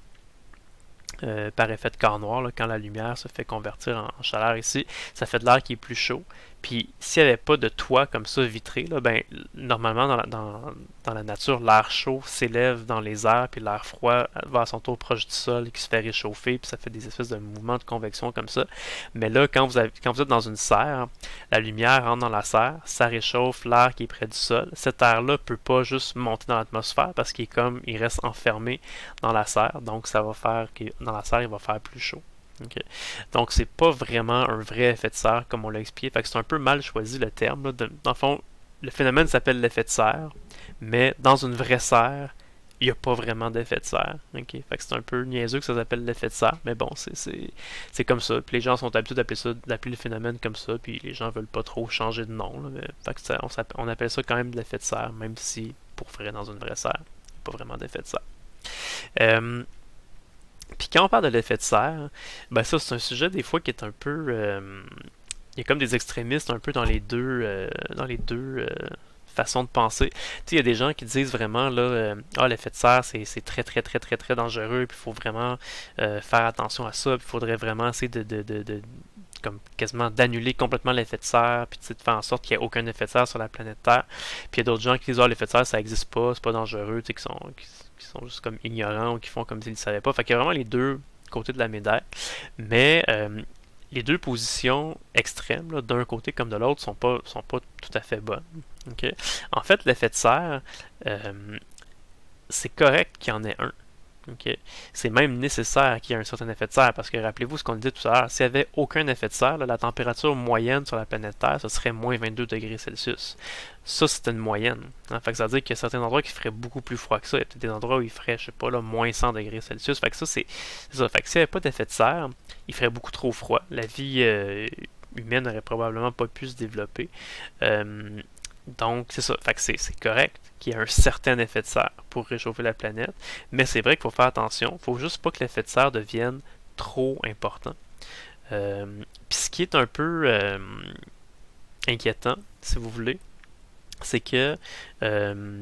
euh, par effet de corps noir, là, quand la lumière se fait convertir en, en chaleur ici, ça fait de l'air qui est plus chaud. Puis s'il n'y avait pas de toit comme ça vitré, là, ben, normalement dans la, dans, dans la nature, l'air chaud s'élève dans les airs, puis l'air froid va à son tour proche du sol, qui se fait réchauffer, puis ça fait des espèces de mouvements de convection comme ça. Mais là, quand vous, avez, quand vous êtes dans une serre, la lumière rentre dans la serre, ça réchauffe l'air qui est près du sol. Cet air-là ne peut pas juste monter dans l'atmosphère parce qu'il est comme, il reste enfermé dans la serre, donc ça va faire que dans la serre, il va faire plus chaud. Okay. Donc, c'est pas vraiment un vrai effet de serre comme on l'a expliqué. Fait que c'est un peu mal choisi le terme. Là. De, dans le fond, le phénomène s'appelle l'effet de serre, mais dans une vraie serre, il n'y a pas vraiment d'effet de serre. Okay. Fait que c'est un peu niaiseux que ça s'appelle l'effet de serre, mais bon, c'est comme ça. Puis les gens sont habitués d'appeler ça, d'appeler le phénomène comme ça, puis les gens veulent pas trop changer de nom. Là, mais, fait que ça, on, on appelle ça quand même de l'effet de serre, même si, pour vrai, dans une vraie serre, il n'y a pas vraiment d'effet de serre. Euh, Puis quand on parle de l'effet de serre, ben ça c'est un sujet des fois qui est un peu... Euh, il y a comme des extrémistes un peu dans les deux, euh, dans les deux euh, façons de penser. Tu sais, il y a des gens qui disent vraiment, là, euh, ah, l'effet de serre c'est très très très très très dangereux, puis il faut vraiment euh, faire attention à ça, puis il faudrait vraiment essayer de... de, de, de comme quasiment d'annuler complètement l'effet de serre, puis de faire en sorte qu'il n'y ait aucun effet de serre sur la planète Terre. Puis il y a d'autres gens qui disent, ah, l'effet de serre ça n'existe pas, c'est pas dangereux, tu sais, qui sont... Qui, qui sont juste comme ignorants ou qui font comme s'ils ne savaient pas. Fait qu'il y a vraiment les deux côtés de la médaille. Mais euh, les deux positions extrêmes, d'un côté comme de l'autre, sont pas, sont pas tout à fait bonnes. Okay? En fait, l'effet de serre, euh, c'est correct qu'il y en ait un. Okay. C'est même nécessaire qu'il y ait un certain effet de serre, parce que rappelez-vous ce qu'on disait tout à l'heure, s'il n'y avait aucun effet de serre, là, la température moyenne sur la planète Terre, ce serait moins vingt-deux degrés Celsius. Ça, c'est une moyenne. Hein? Fait que ça veut dire qu'il y a certains endroits qui feraient beaucoup plus froid que ça. Il y a peut-être des endroits où il ferait, je sais pas, là, moins cent degrés Celsius. Fait que ça, c'est ça. Fait que s'il n'y avait pas d'effet de serre, il ferait beaucoup trop froid. La vie euh, humaine n'aurait probablement pas pu se développer. Euh, Donc, c'est ça. Fait que c'est correct qu'il y ait un certain effet de serre pour réchauffer la planète. Mais c'est vrai qu'il faut faire attention. Il ne faut juste pas que l'effet de serre devienne trop important. Euh, Puis ce qui est un peu euh, inquiétant, si vous voulez, c'est que, euh,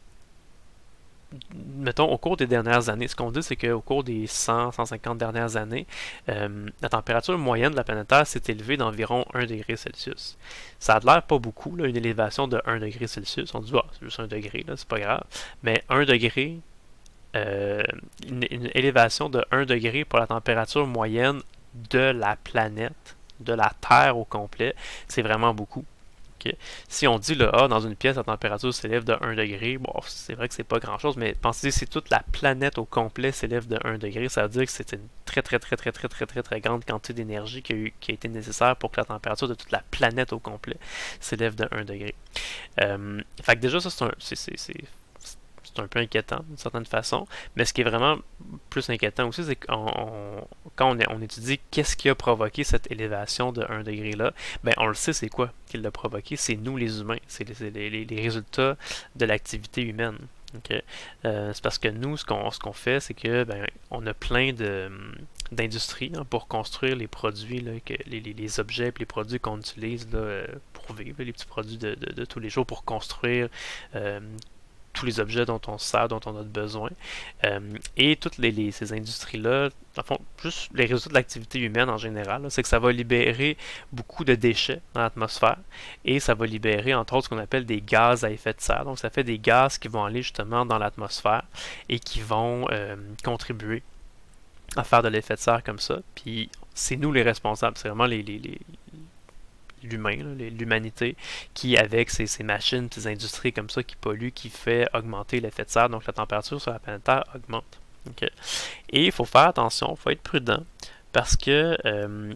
mettons, au cours des dernières années, ce qu'on dit, c'est qu'au cours des cent à cent cinquante dernières années, euh, la température moyenne de la planète Terre s'est élevée d'environ un degré Celsius. Ça a l'air pas beaucoup, là, une élévation de un degré Celsius. On dit, ah, c'est juste un degré, là, c'est pas grave. Mais un degré, euh, une, une élévation de un degré pour la température moyenne de la planète, de la Terre au complet, c'est vraiment beaucoup. Okay. Si on dit là, ah, dans une pièce, la température s'élève de un degré, bon, c'est vrai que c'est pas grand chose, mais pensez si toute la planète au complet s'élève de un degré, ça veut dire que c'est une très très très très très très très très grande quantité d'énergie qui, a qui a été nécessaire pour que la température de toute la planète au complet s'élève de un degré. Euh, fait que déjà, ça c'est un. C'est un peu inquiétant d'une certaine façon, mais ce qui est vraiment plus inquiétant aussi, c'est qu'on quand on, on étudie qu'est-ce qui a provoqué cette élévation de un degré là, ben on le sait c'est quoi qui l'a provoqué, c'est nous les humains, c'est les, les, les résultats de l'activité humaine. Okay? Euh, c'est parce que nous, ce qu'on ce qu'on fait, c'est que ben on a plein de d'industries hein, pour construire les produits, là, que, les, les, les objets et les produits qu'on utilise là, pour vivre, les petits produits de, de, de tous les jours pour construire euh, tous les objets dont on se sert, dont on a besoin. Euh, et toutes les, les, ces industries-là, en fond, juste les résultats de l'activité humaine en général, c'est que ça va libérer beaucoup de déchets dans l'atmosphère et ça va libérer, entre autres, ce qu'on appelle des gaz à effet de serre. Donc, ça fait des gaz qui vont aller justement dans l'atmosphère et qui vont euh, contribuer à faire de l'effet de serre comme ça. Puis, c'est nous les responsables. C'est vraiment les... les, les l'humain, l'humanité, qui avec ces, ces machines, ces industries comme ça qui polluent, qui fait augmenter l'effet de serre, donc la température sur la planète Terre augmente. Okay. Et il faut faire attention, il faut être prudent, parce que euh,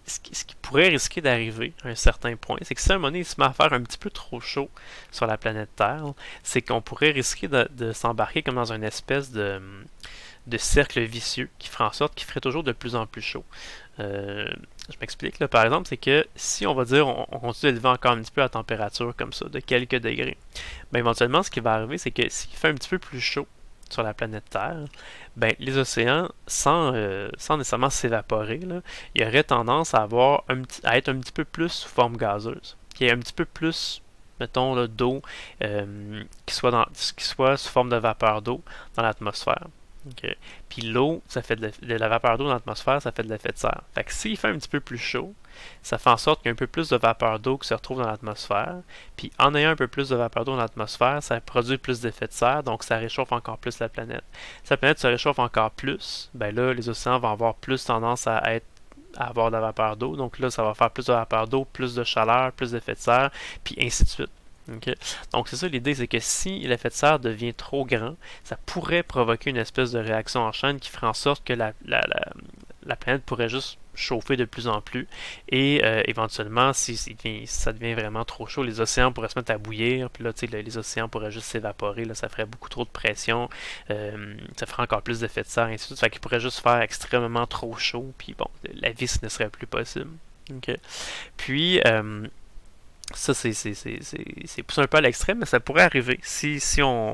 ce qui, ce qui pourrait risquer d'arriver à un certain point, c'est que si à un moment donné, il se met à faire un petit peu trop chaud sur la planète Terre, c'est qu'on pourrait risquer de, de s'embarquer comme dans une espèce de, de cercle vicieux qui ferait en sorte qu'il ferait toujours de plus en plus chaud. Euh, je m'explique, là, par exemple, c'est que si on va dire on, on continue d'élever encore un petit peu la température comme ça, de quelques degrés, ben éventuellement, ce qui va arriver, c'est que s'il fait un petit peu plus chaud sur la planète Terre, ben, les océans, sans, euh, sans nécessairement s'évaporer, il y aurait tendance à, avoir un petit, à être un petit peu plus sous forme gazeuse, qui est un petit peu plus, mettons, d'eau euh, qui, soit dans, qui soit sous forme de vapeur d'eau dans l'atmosphère. Okay. Puis l'eau, ça fait de la, de la vapeur d'eau dans l'atmosphère, ça fait de l'effet de serre. Fait que s'il fait un petit peu plus chaud, ça fait en sorte qu'il y a un peu plus de vapeur d'eau qui se retrouve dans l'atmosphère. Puis en ayant un peu plus de vapeur d'eau dans l'atmosphère, ça produit plus d'effet de serre, donc ça réchauffe encore plus la planète. Si la planète se réchauffe encore plus, ben là, les océans vont avoir plus tendance à être à avoir de la vapeur d'eau. Donc là, ça va faire plus de vapeur d'eau, plus de chaleur, plus d'effet de serre, puis ainsi de suite. Okay. Donc c'est ça l'idée, c'est que si l'effet de serre devient trop grand, ça pourrait provoquer une espèce de réaction en chaîne qui ferait en sorte que la, la, la, la planète pourrait juste chauffer de plus en plus et euh, éventuellement si, si, si ça devient vraiment trop chaud, les océans pourraient se mettre à bouillir, puis là tu sais, les, les océans pourraient juste s'évaporer, là ça ferait beaucoup trop de pression, euh, ça ferait encore plus d'effet de serre, et ainsi de suite, fait qu'il pourrait juste faire extrêmement trop chaud, puis bon, la vie ce ne serait plus possible. Okay. Puis euh, ça, c'est poussé un peu à l'extrême, mais ça pourrait arriver si, si on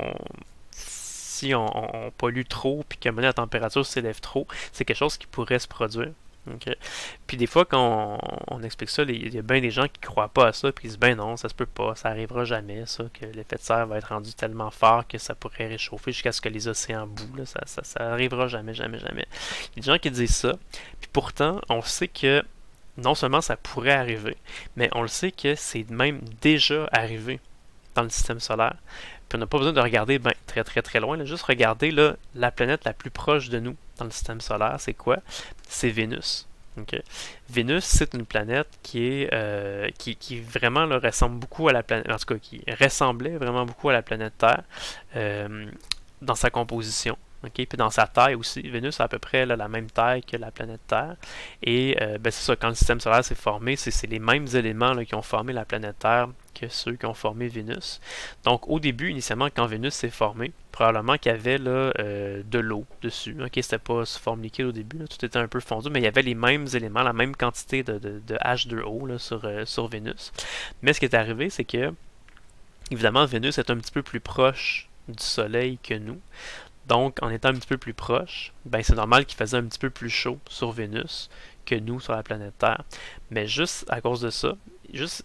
si on, on pollue trop puis qu'à un moment donné, la température s'élève trop, c'est quelque chose qui pourrait se produire. Okay. Puis des fois, quand on, on explique ça, il y a bien des gens qui ne croient pas à ça, puis ils disent ben non, ça se peut pas, ça arrivera jamais, ça, que l'effet de serre va être rendu tellement fort que ça pourrait réchauffer jusqu'à ce que les océans bouent. Là, ça, ça, ça arrivera jamais, jamais, jamais. Il y a des gens qui disent ça, puis pourtant, on sait que non seulement ça pourrait arriver, mais on le sait que c'est même déjà arrivé dans le système solaire. Puis on n'a pas besoin de regarder ben, très très très loin, là, juste regarder là, la planète la plus proche de nous dans le système solaire, c'est quoi? C'est Vénus. Okay. Vénus, c'est une planète qui est euh, qui, qui vraiment là, ressemble beaucoup à la planète, en tout cas qui ressemblait vraiment beaucoup à la planète Terre euh, dans sa composition. Okay, puis dans sa taille aussi, Vénus a à peu près là, la même taille que la planète Terre. Et euh, ben, c'est ça, quand le système solaire s'est formé, c'est les mêmes éléments là, qui ont formé la planète Terre que ceux qui ont formé Vénus. Donc au début, initialement, quand Vénus s'est formée, probablement qu'il y avait là, euh, de l'eau dessus. Okay, c'était pas sous forme liquide au début, là, tout était un peu fondu, mais il y avait les mêmes éléments, la même quantité de, de, de H deux O là, sur, euh, sur Vénus. Mais ce qui est arrivé, c'est que, évidemment, Vénus est un petit peu plus proche du Soleil que nous. Donc, en étant un petit peu plus proche, ben c'est normal qu'il faisait un petit peu plus chaud sur Vénus que nous sur la planète Terre. Mais juste à cause de ça, juste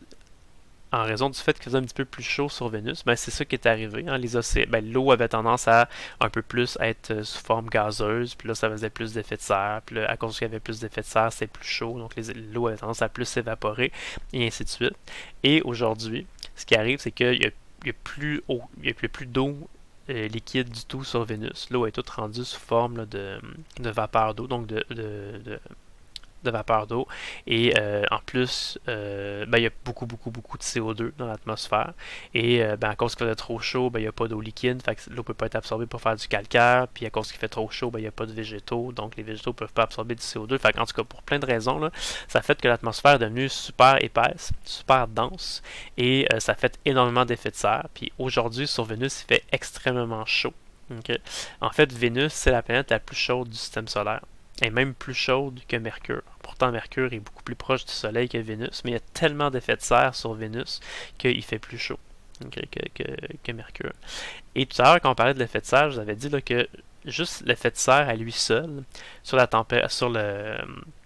en raison du fait qu'il faisait un petit peu plus chaud sur Vénus, ben c'est ça qui est arrivé. Hein. Les océans, ben, l'eau avait tendance à un peu plus être sous forme gazeuse, puis là ça faisait plus d'effet de serre, puis là, à cause qu'il y avait plus d'effet de serre, c'est plus chaud, donc l'eau avait tendance à plus s'évaporer, et ainsi de suite. Et aujourd'hui, ce qui arrive, c'est qu'il y a, il y a plus eau, il y a plus d'eau Euh, liquide du tout sur Vénus. L'eau est toute rendue sous forme là, de, de vapeur d'eau, donc de, de, de, de vapeur d'eau. Et euh, en plus, euh, ben, il y a beaucoup, beaucoup, beaucoup de C O deux dans l'atmosphère. Et euh, ben, à cause qu'il fait trop chaud, ben, il n'y a pas d'eau liquide. Fait que l'eau ne peut pas être absorbée pour faire du calcaire. Puis à cause qu'il fait trop chaud, ben, il n'y a pas de végétaux. Donc les végétaux ne peuvent pas absorber du C O deux. Fait en tout cas, pour plein de raisons, là, ça fait que l'atmosphère est devenue super épaisse, super dense. Et euh, ça fait énormément d'effets de serre. Puis aujourd'hui, sur Vénus, il fait extrêmement chaud. Okay? En fait, Vénus, c'est la planète la plus chaude du système solaire. Elle est même plus chaude que Mercure. Pourtant, Mercure est beaucoup plus proche du Soleil que Vénus, mais il y a tellement d'effets de serre sur Vénus qu'il fait plus chaud okay, que, que, que Mercure. Et tout à l'heure, quand on parlait de l'effet de serre, je vous avais dit là, que juste l'effet de serre à lui seul, sur la température, sur le...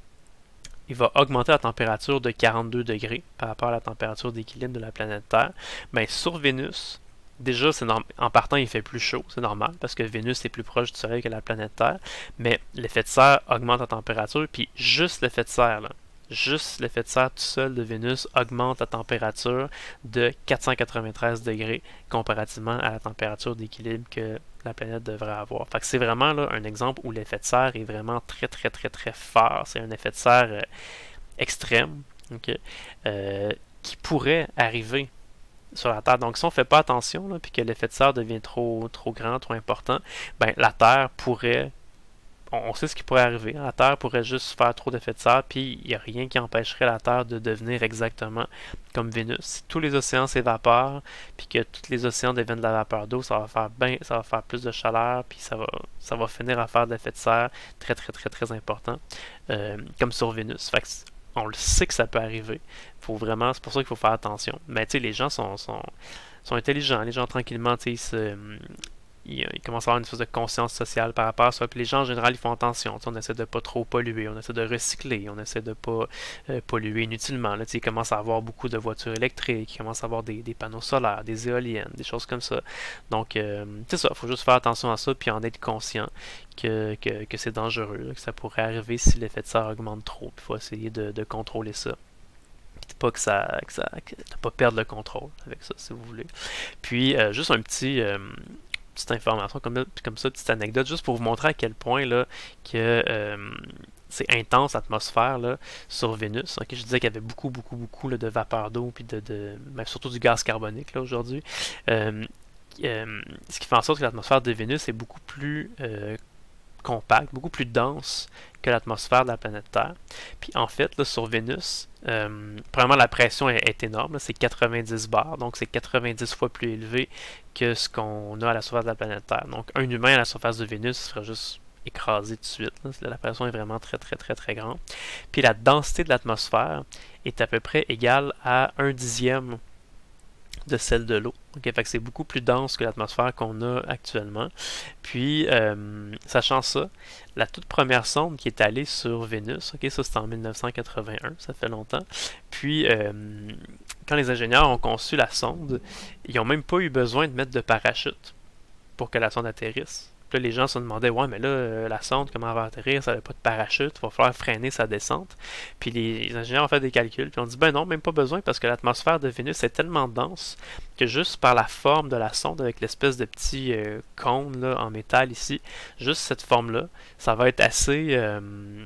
il va augmenter la température de quarante-deux degrés par rapport à la température d'équilibre de la planète Terre. Bien, sur Vénus, déjà, en partant, il fait plus chaud, c'est normal, parce que Vénus est plus proche du Soleil que la planète Terre, mais l'effet de serre augmente la température, puis juste l'effet de serre, là, juste l'effet de serre tout seul de Vénus augmente la température de quatre cent quatre-vingt-treize degrés comparativement à la température d'équilibre que la planète devrait avoir. Fait que c'est vraiment là, un exemple où l'effet de serre est vraiment très très très très fort. C'est un effet de serre euh, extrême okay, euh, qui pourrait arriver sur la Terre. Donc si on ne fait pas attention, puis que l'effet de serre devient trop, trop grand, trop important, ben, la Terre pourrait on, on sait ce qui pourrait arriver. La Terre pourrait juste faire trop d'effet de serre, puis il n'y a rien qui empêcherait la Terre de devenir exactement comme Vénus. Si tous les océans s'évaporent, puis que tous les océans deviennent de la vapeur d'eau, ça va faire ben, ça va faire plus de chaleur, puis ça va, ça va finir à faire de l'effet de serre très très très très important, euh, comme sur Vénus. Fait que on le sait que ça peut arriver. Faut vraiment, c'est pour ça qu'il faut faire attention. Mais tu sais, les gens sont, sont, sont intelligents. Les gens tranquillement, tu sais, ils se il, il commence à avoir une espèce de conscience sociale par rapport à ça. Puis les gens en général, ils font attention. On essaie de pas trop polluer, on essaie de recycler, on essaie de pas euh, polluer inutilement. Là, ils commencent à avoir beaucoup de voitures électriques, ils commencent à avoir des, des panneaux solaires, des éoliennes, des choses comme ça. Donc, euh, c'est ça, il faut juste faire attention à ça, puis en être conscient que, que, que c'est dangereux, là, que ça pourrait arriver si l'effet de serre augmente trop. Il faut essayer de, de contrôler ça. Pas que ça, que ça que, de pas perdre le contrôle avec ça, si vous voulez. Puis, euh, juste un petit... Euh, petite information comme, comme ça, petite anecdote, juste pour vous montrer à quel point là, que euh, c'est intense l'atmosphère là, sur Vénus. Okay? Je disais qu'il y avait beaucoup, beaucoup, beaucoup là, de vapeur d'eau, puis de, de ben, surtout du gaz carbonique là, aujourd'hui. Euh, euh, ce qui fait en sorte que l'atmosphère de Vénus est beaucoup plus euh, compacte, beaucoup plus dense que l'atmosphère de la planète Terre. Puis en fait, là, sur Vénus, euh, premièrement, la pression est, est énorme, c'est quatre-vingt-dix bars, donc c'est quatre-vingt-dix fois plus élevé que ce qu'on a à la surface de la planète Terre. Donc un humain à la surface de Vénus serait juste écrasé tout de suite. Là. La pression est vraiment très très très très grande. Puis la densité de l'atmosphère est à peu près égale à un dixième de celle de l'eau. Okay, fait que c'est beaucoup plus dense que l'atmosphère qu'on a actuellement. Puis, euh, sachant ça, la toute première sonde qui est allée sur Vénus, okay, ça c'était en mille neuf cent quatre-vingt-un, ça fait longtemps. Puis, euh, quand les ingénieurs ont conçu la sonde, ils n'ont même pas eu besoin de mettre de parachute pour que la sonde atterrisse. Puis là, les gens se demandaient, ouais, mais là, euh, la sonde, comment elle va atterrir? Ça n'avait pas de parachute, il va falloir freiner sa descente. Puis les, les ingénieurs ont fait des calculs, puis on dit, ben non, même pas besoin, parce que l'atmosphère de Vénus est tellement dense que juste par la forme de la sonde, avec l'espèce de petit euh, cône là, en métal ici, juste cette forme-là, ça va être assez... Euh,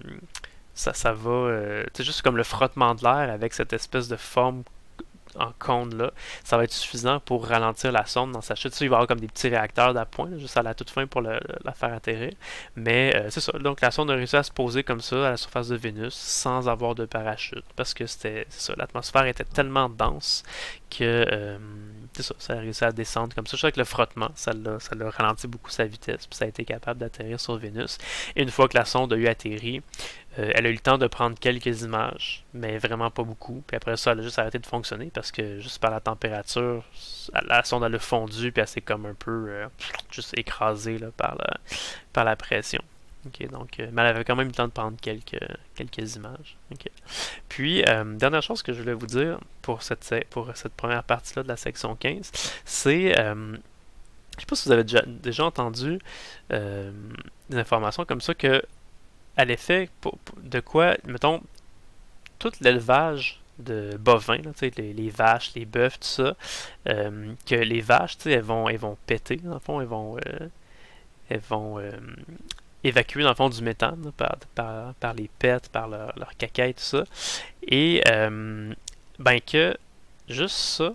ça, ça va... Euh, c'est juste comme le frottement de l'air avec cette espèce de forme en cône là, ça va être suffisant pour ralentir la sonde dans sa chute. Ça, il va y avoir comme des petits réacteurs d'appoint, là, juste à la toute fin pour le, la faire atterrir. Mais euh, c'est ça. Donc la sonde a réussi à se poser comme ça à la surface de Vénus sans avoir de parachute. Parce que c'était ça, l'atmosphère était tellement dense que euh, c'est ça, ça a réussi à descendre comme ça. Je sais que le frottement, ça l'a, ça l'a ralenti beaucoup sa vitesse, puis ça a été capable d'atterrir sur Vénus. Et une fois que la sonde a eu atterri, Euh, elle a eu le temps de prendre quelques images, mais vraiment pas beaucoup. Puis après ça, elle a juste arrêté de fonctionner parce que juste par la température, la sonde elle a fondu puis elle s'est comme un peu euh, juste écrasée là, par, la, par la pression. Okay, donc, euh, mais elle avait quand même eu le temps de prendre quelques, quelques images. Okay. Puis, euh, dernière chose que je voulais vous dire pour cette, pour cette première partie-là de la section quinze, c'est... Euh, je sais pas si vous avez déjà, déjà entendu euh, des informations comme ça que à l'effet de quoi, mettons, tout l'élevage de bovins, là, les, les vaches, les bœufs, tout ça, euh, que les vaches, elles vont, elles vont péter, dans le fond, elles vont, euh, elles vont euh, évacuer, dans le fond, du méthane là, par, par, par les pets, par leur, leur caca et tout ça. Et, euh, ben que, juste ça,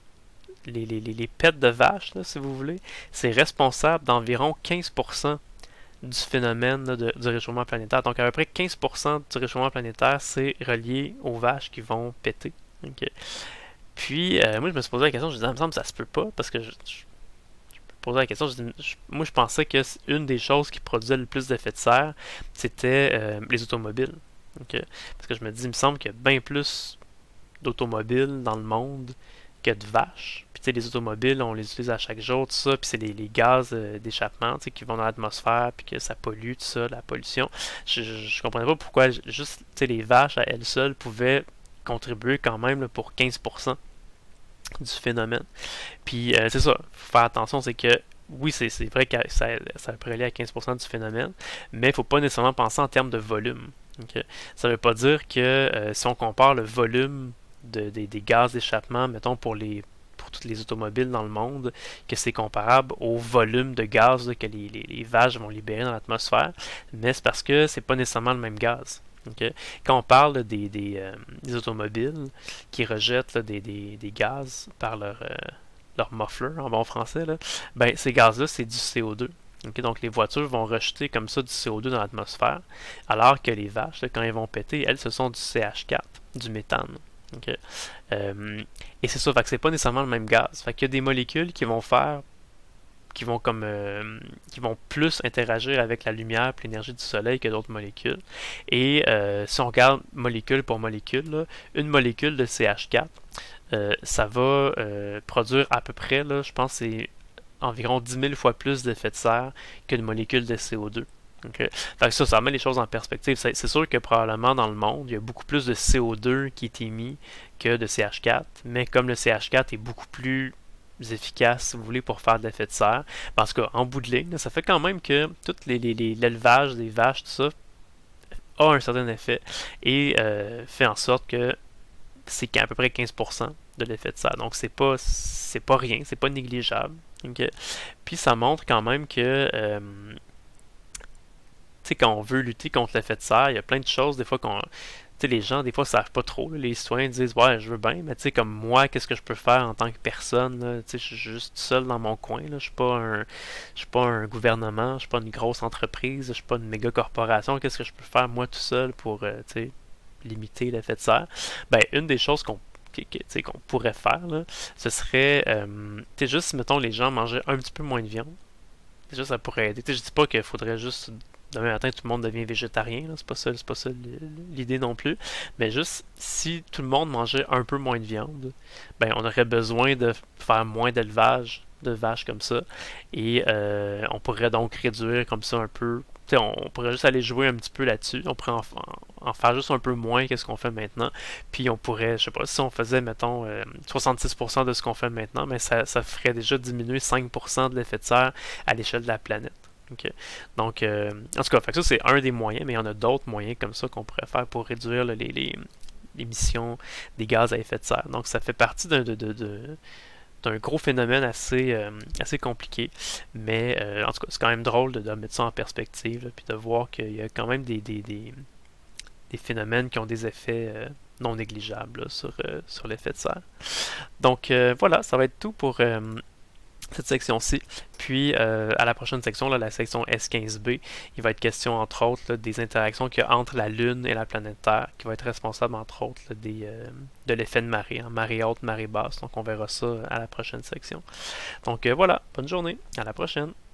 les, les, les pets de vaches, là, si vous voulez, c'est responsable d'environ quinze pour cent du phénomène là, de, du réchauffement planétaire. Donc à peu près quinze pour cent du réchauffement planétaire, c'est relié aux vaches qui vont péter. Okay. Puis euh, moi je me suis posé la question, je me disais, il me semble que ça se peut pas, parce que je, je, je me posais la question, je, je, moi je pensais que une des choses qui produisait le plus d'effet de serre, c'était euh, les automobiles. Okay. Parce que je me dis, il me semble qu'il y a bien plus d'automobiles dans le monde que de vaches. Puis tu sais, les automobiles, on les utilise à chaque jour, tout ça, puis c'est les, les gaz euh, d'échappement, tu sais, qui vont dans l'atmosphère, puis que ça pollue, tout ça, la pollution. Je, je, je comprenais pas pourquoi juste, tu sais, les vaches à elles seules pouvaient contribuer quand même là, pour quinze pour cent du phénomène. Puis euh, c'est ça, faut faire attention, c'est que oui, c'est, c'est vrai que ça, ça peut aller à quinze pour cent du phénomène, mais il faut pas nécessairement penser en termes de volume. Okay? Ça veut pas dire que euh, si on compare le volume De, des, des gaz d'échappement, mettons, pour les pour toutes les automobiles dans le monde, que c'est comparable au volume de gaz là, que les, les, les vaches vont libérer dans l'atmosphère, mais c'est parce que c'est pas nécessairement le même gaz. Okay? Quand on parle là, des, des, euh, des automobiles qui rejettent là, des, des, des gaz par leur, euh, leur muffler, en bon français, là, ben, ces gaz-là, c'est du C O deux. Okay, donc les voitures vont rejeter comme ça du C O deux dans l'atmosphère, alors que les vaches, là, quand elles vont péter, elles, ce sont du C H quatre, du méthane. Okay. Euh, et c'est ça, fait que c'est pas nécessairement le même gaz. Fait qu'il y a des molécules qui vont faire, qui vont comme, euh, qui vont plus interagir avec la lumière et l'énergie du soleil que d'autres molécules. Et euh, si on regarde molécule pour molécule, là, une molécule de C H quatre, euh, ça va euh, produire à peu près, là, je pense, c'est environ dix mille fois plus d'effet de serre qu'une molécule de C O deux. Okay. Fait que ça, ça met les choses en perspective. C'est, c'est sûr que probablement dans le monde, il y a beaucoup plus de C O deux qui est émis que de C H quatre, mais comme le C H quatre est beaucoup plus efficace, si vous voulez, pour faire de l'effet de serre, parce qu'en bout de ligne, ça fait quand même que tout les, les, les, l'élevage des vaches, tout ça, a un certain effet et euh, fait en sorte que c'est à peu près quinze pour cent de l'effet de serre. Donc c'est pas c'est pas rien, c'est pas négligeable. Okay. Puis ça montre quand même que euh, tu sais, quand on veut lutter contre l'effet de serre, il y a plein de choses des fois qu'on tu sais, les gens des fois savent pas trop, là, les citoyens disent ouais je veux bien, mais tu sais comme moi qu'est-ce que je peux faire en tant que personne, tu sais je suis juste seul dans mon coin, là, je suis pas un je suis pas un gouvernement, je suis pas une grosse entreprise, je suis pas une méga corporation, qu'est-ce que je peux faire moi tout seul pour euh, tu sais limiter l'effet de serre? Ben une des choses qu'on qu'on pourrait faire, là, ce serait, euh, tu sais, juste, mettons, les gens mangeaient un petit peu moins de viande. Déjà, ça pourrait aider. Tu sais, je dis pas qu'il faudrait juste, demain matin, tout le monde devient végétarien, là, c'est pas ça, c'est pas ça l'idée non plus. Mais juste, si tout le monde mangeait un peu moins de viande, ben, on aurait besoin de faire moins d'élevage de vaches comme ça. Et euh, on pourrait donc réduire comme ça un peu. T'sais, on pourrait juste aller jouer un petit peu là-dessus. On pourrait en, en, en faire juste un peu moins que ce qu'on fait maintenant. Puis on pourrait, je sais pas, si on faisait, mettons, euh, soixante-six pour cent de ce qu'on fait maintenant, mais ça, ça ferait déjà diminuer cinq pour cent de l'effet de serre à l'échelle de la planète. Okay. Donc, euh, en tout cas, fait que ça c'est un des moyens, mais il y en a d'autres moyens comme ça qu'on pourrait faire pour réduire là, les, les émissions des gaz à effet de serre. Donc, ça fait partie d'un de, de, de d'un gros phénomène assez, euh, assez compliqué, mais euh, en tout cas, c'est quand même drôle de, de mettre ça en perspective, là, puis de voir qu'il y a quand même des, des, des, des phénomènes qui ont des effets euh, non négligeables là, sur, euh, sur l'effet de serre. Donc euh, voilà, ça va être tout pour euh, cette section-ci. Puis euh, à la prochaine section, là, la section S quinze B, il va être question entre autres là, des interactions qu'il y a entre la Lune et la planète Terre, qui va être responsable entre autres là, des, euh, de l'effet de marée, hein, marée haute, marée basse. Donc on verra ça à la prochaine section. Donc euh, voilà, bonne journée, à la prochaine.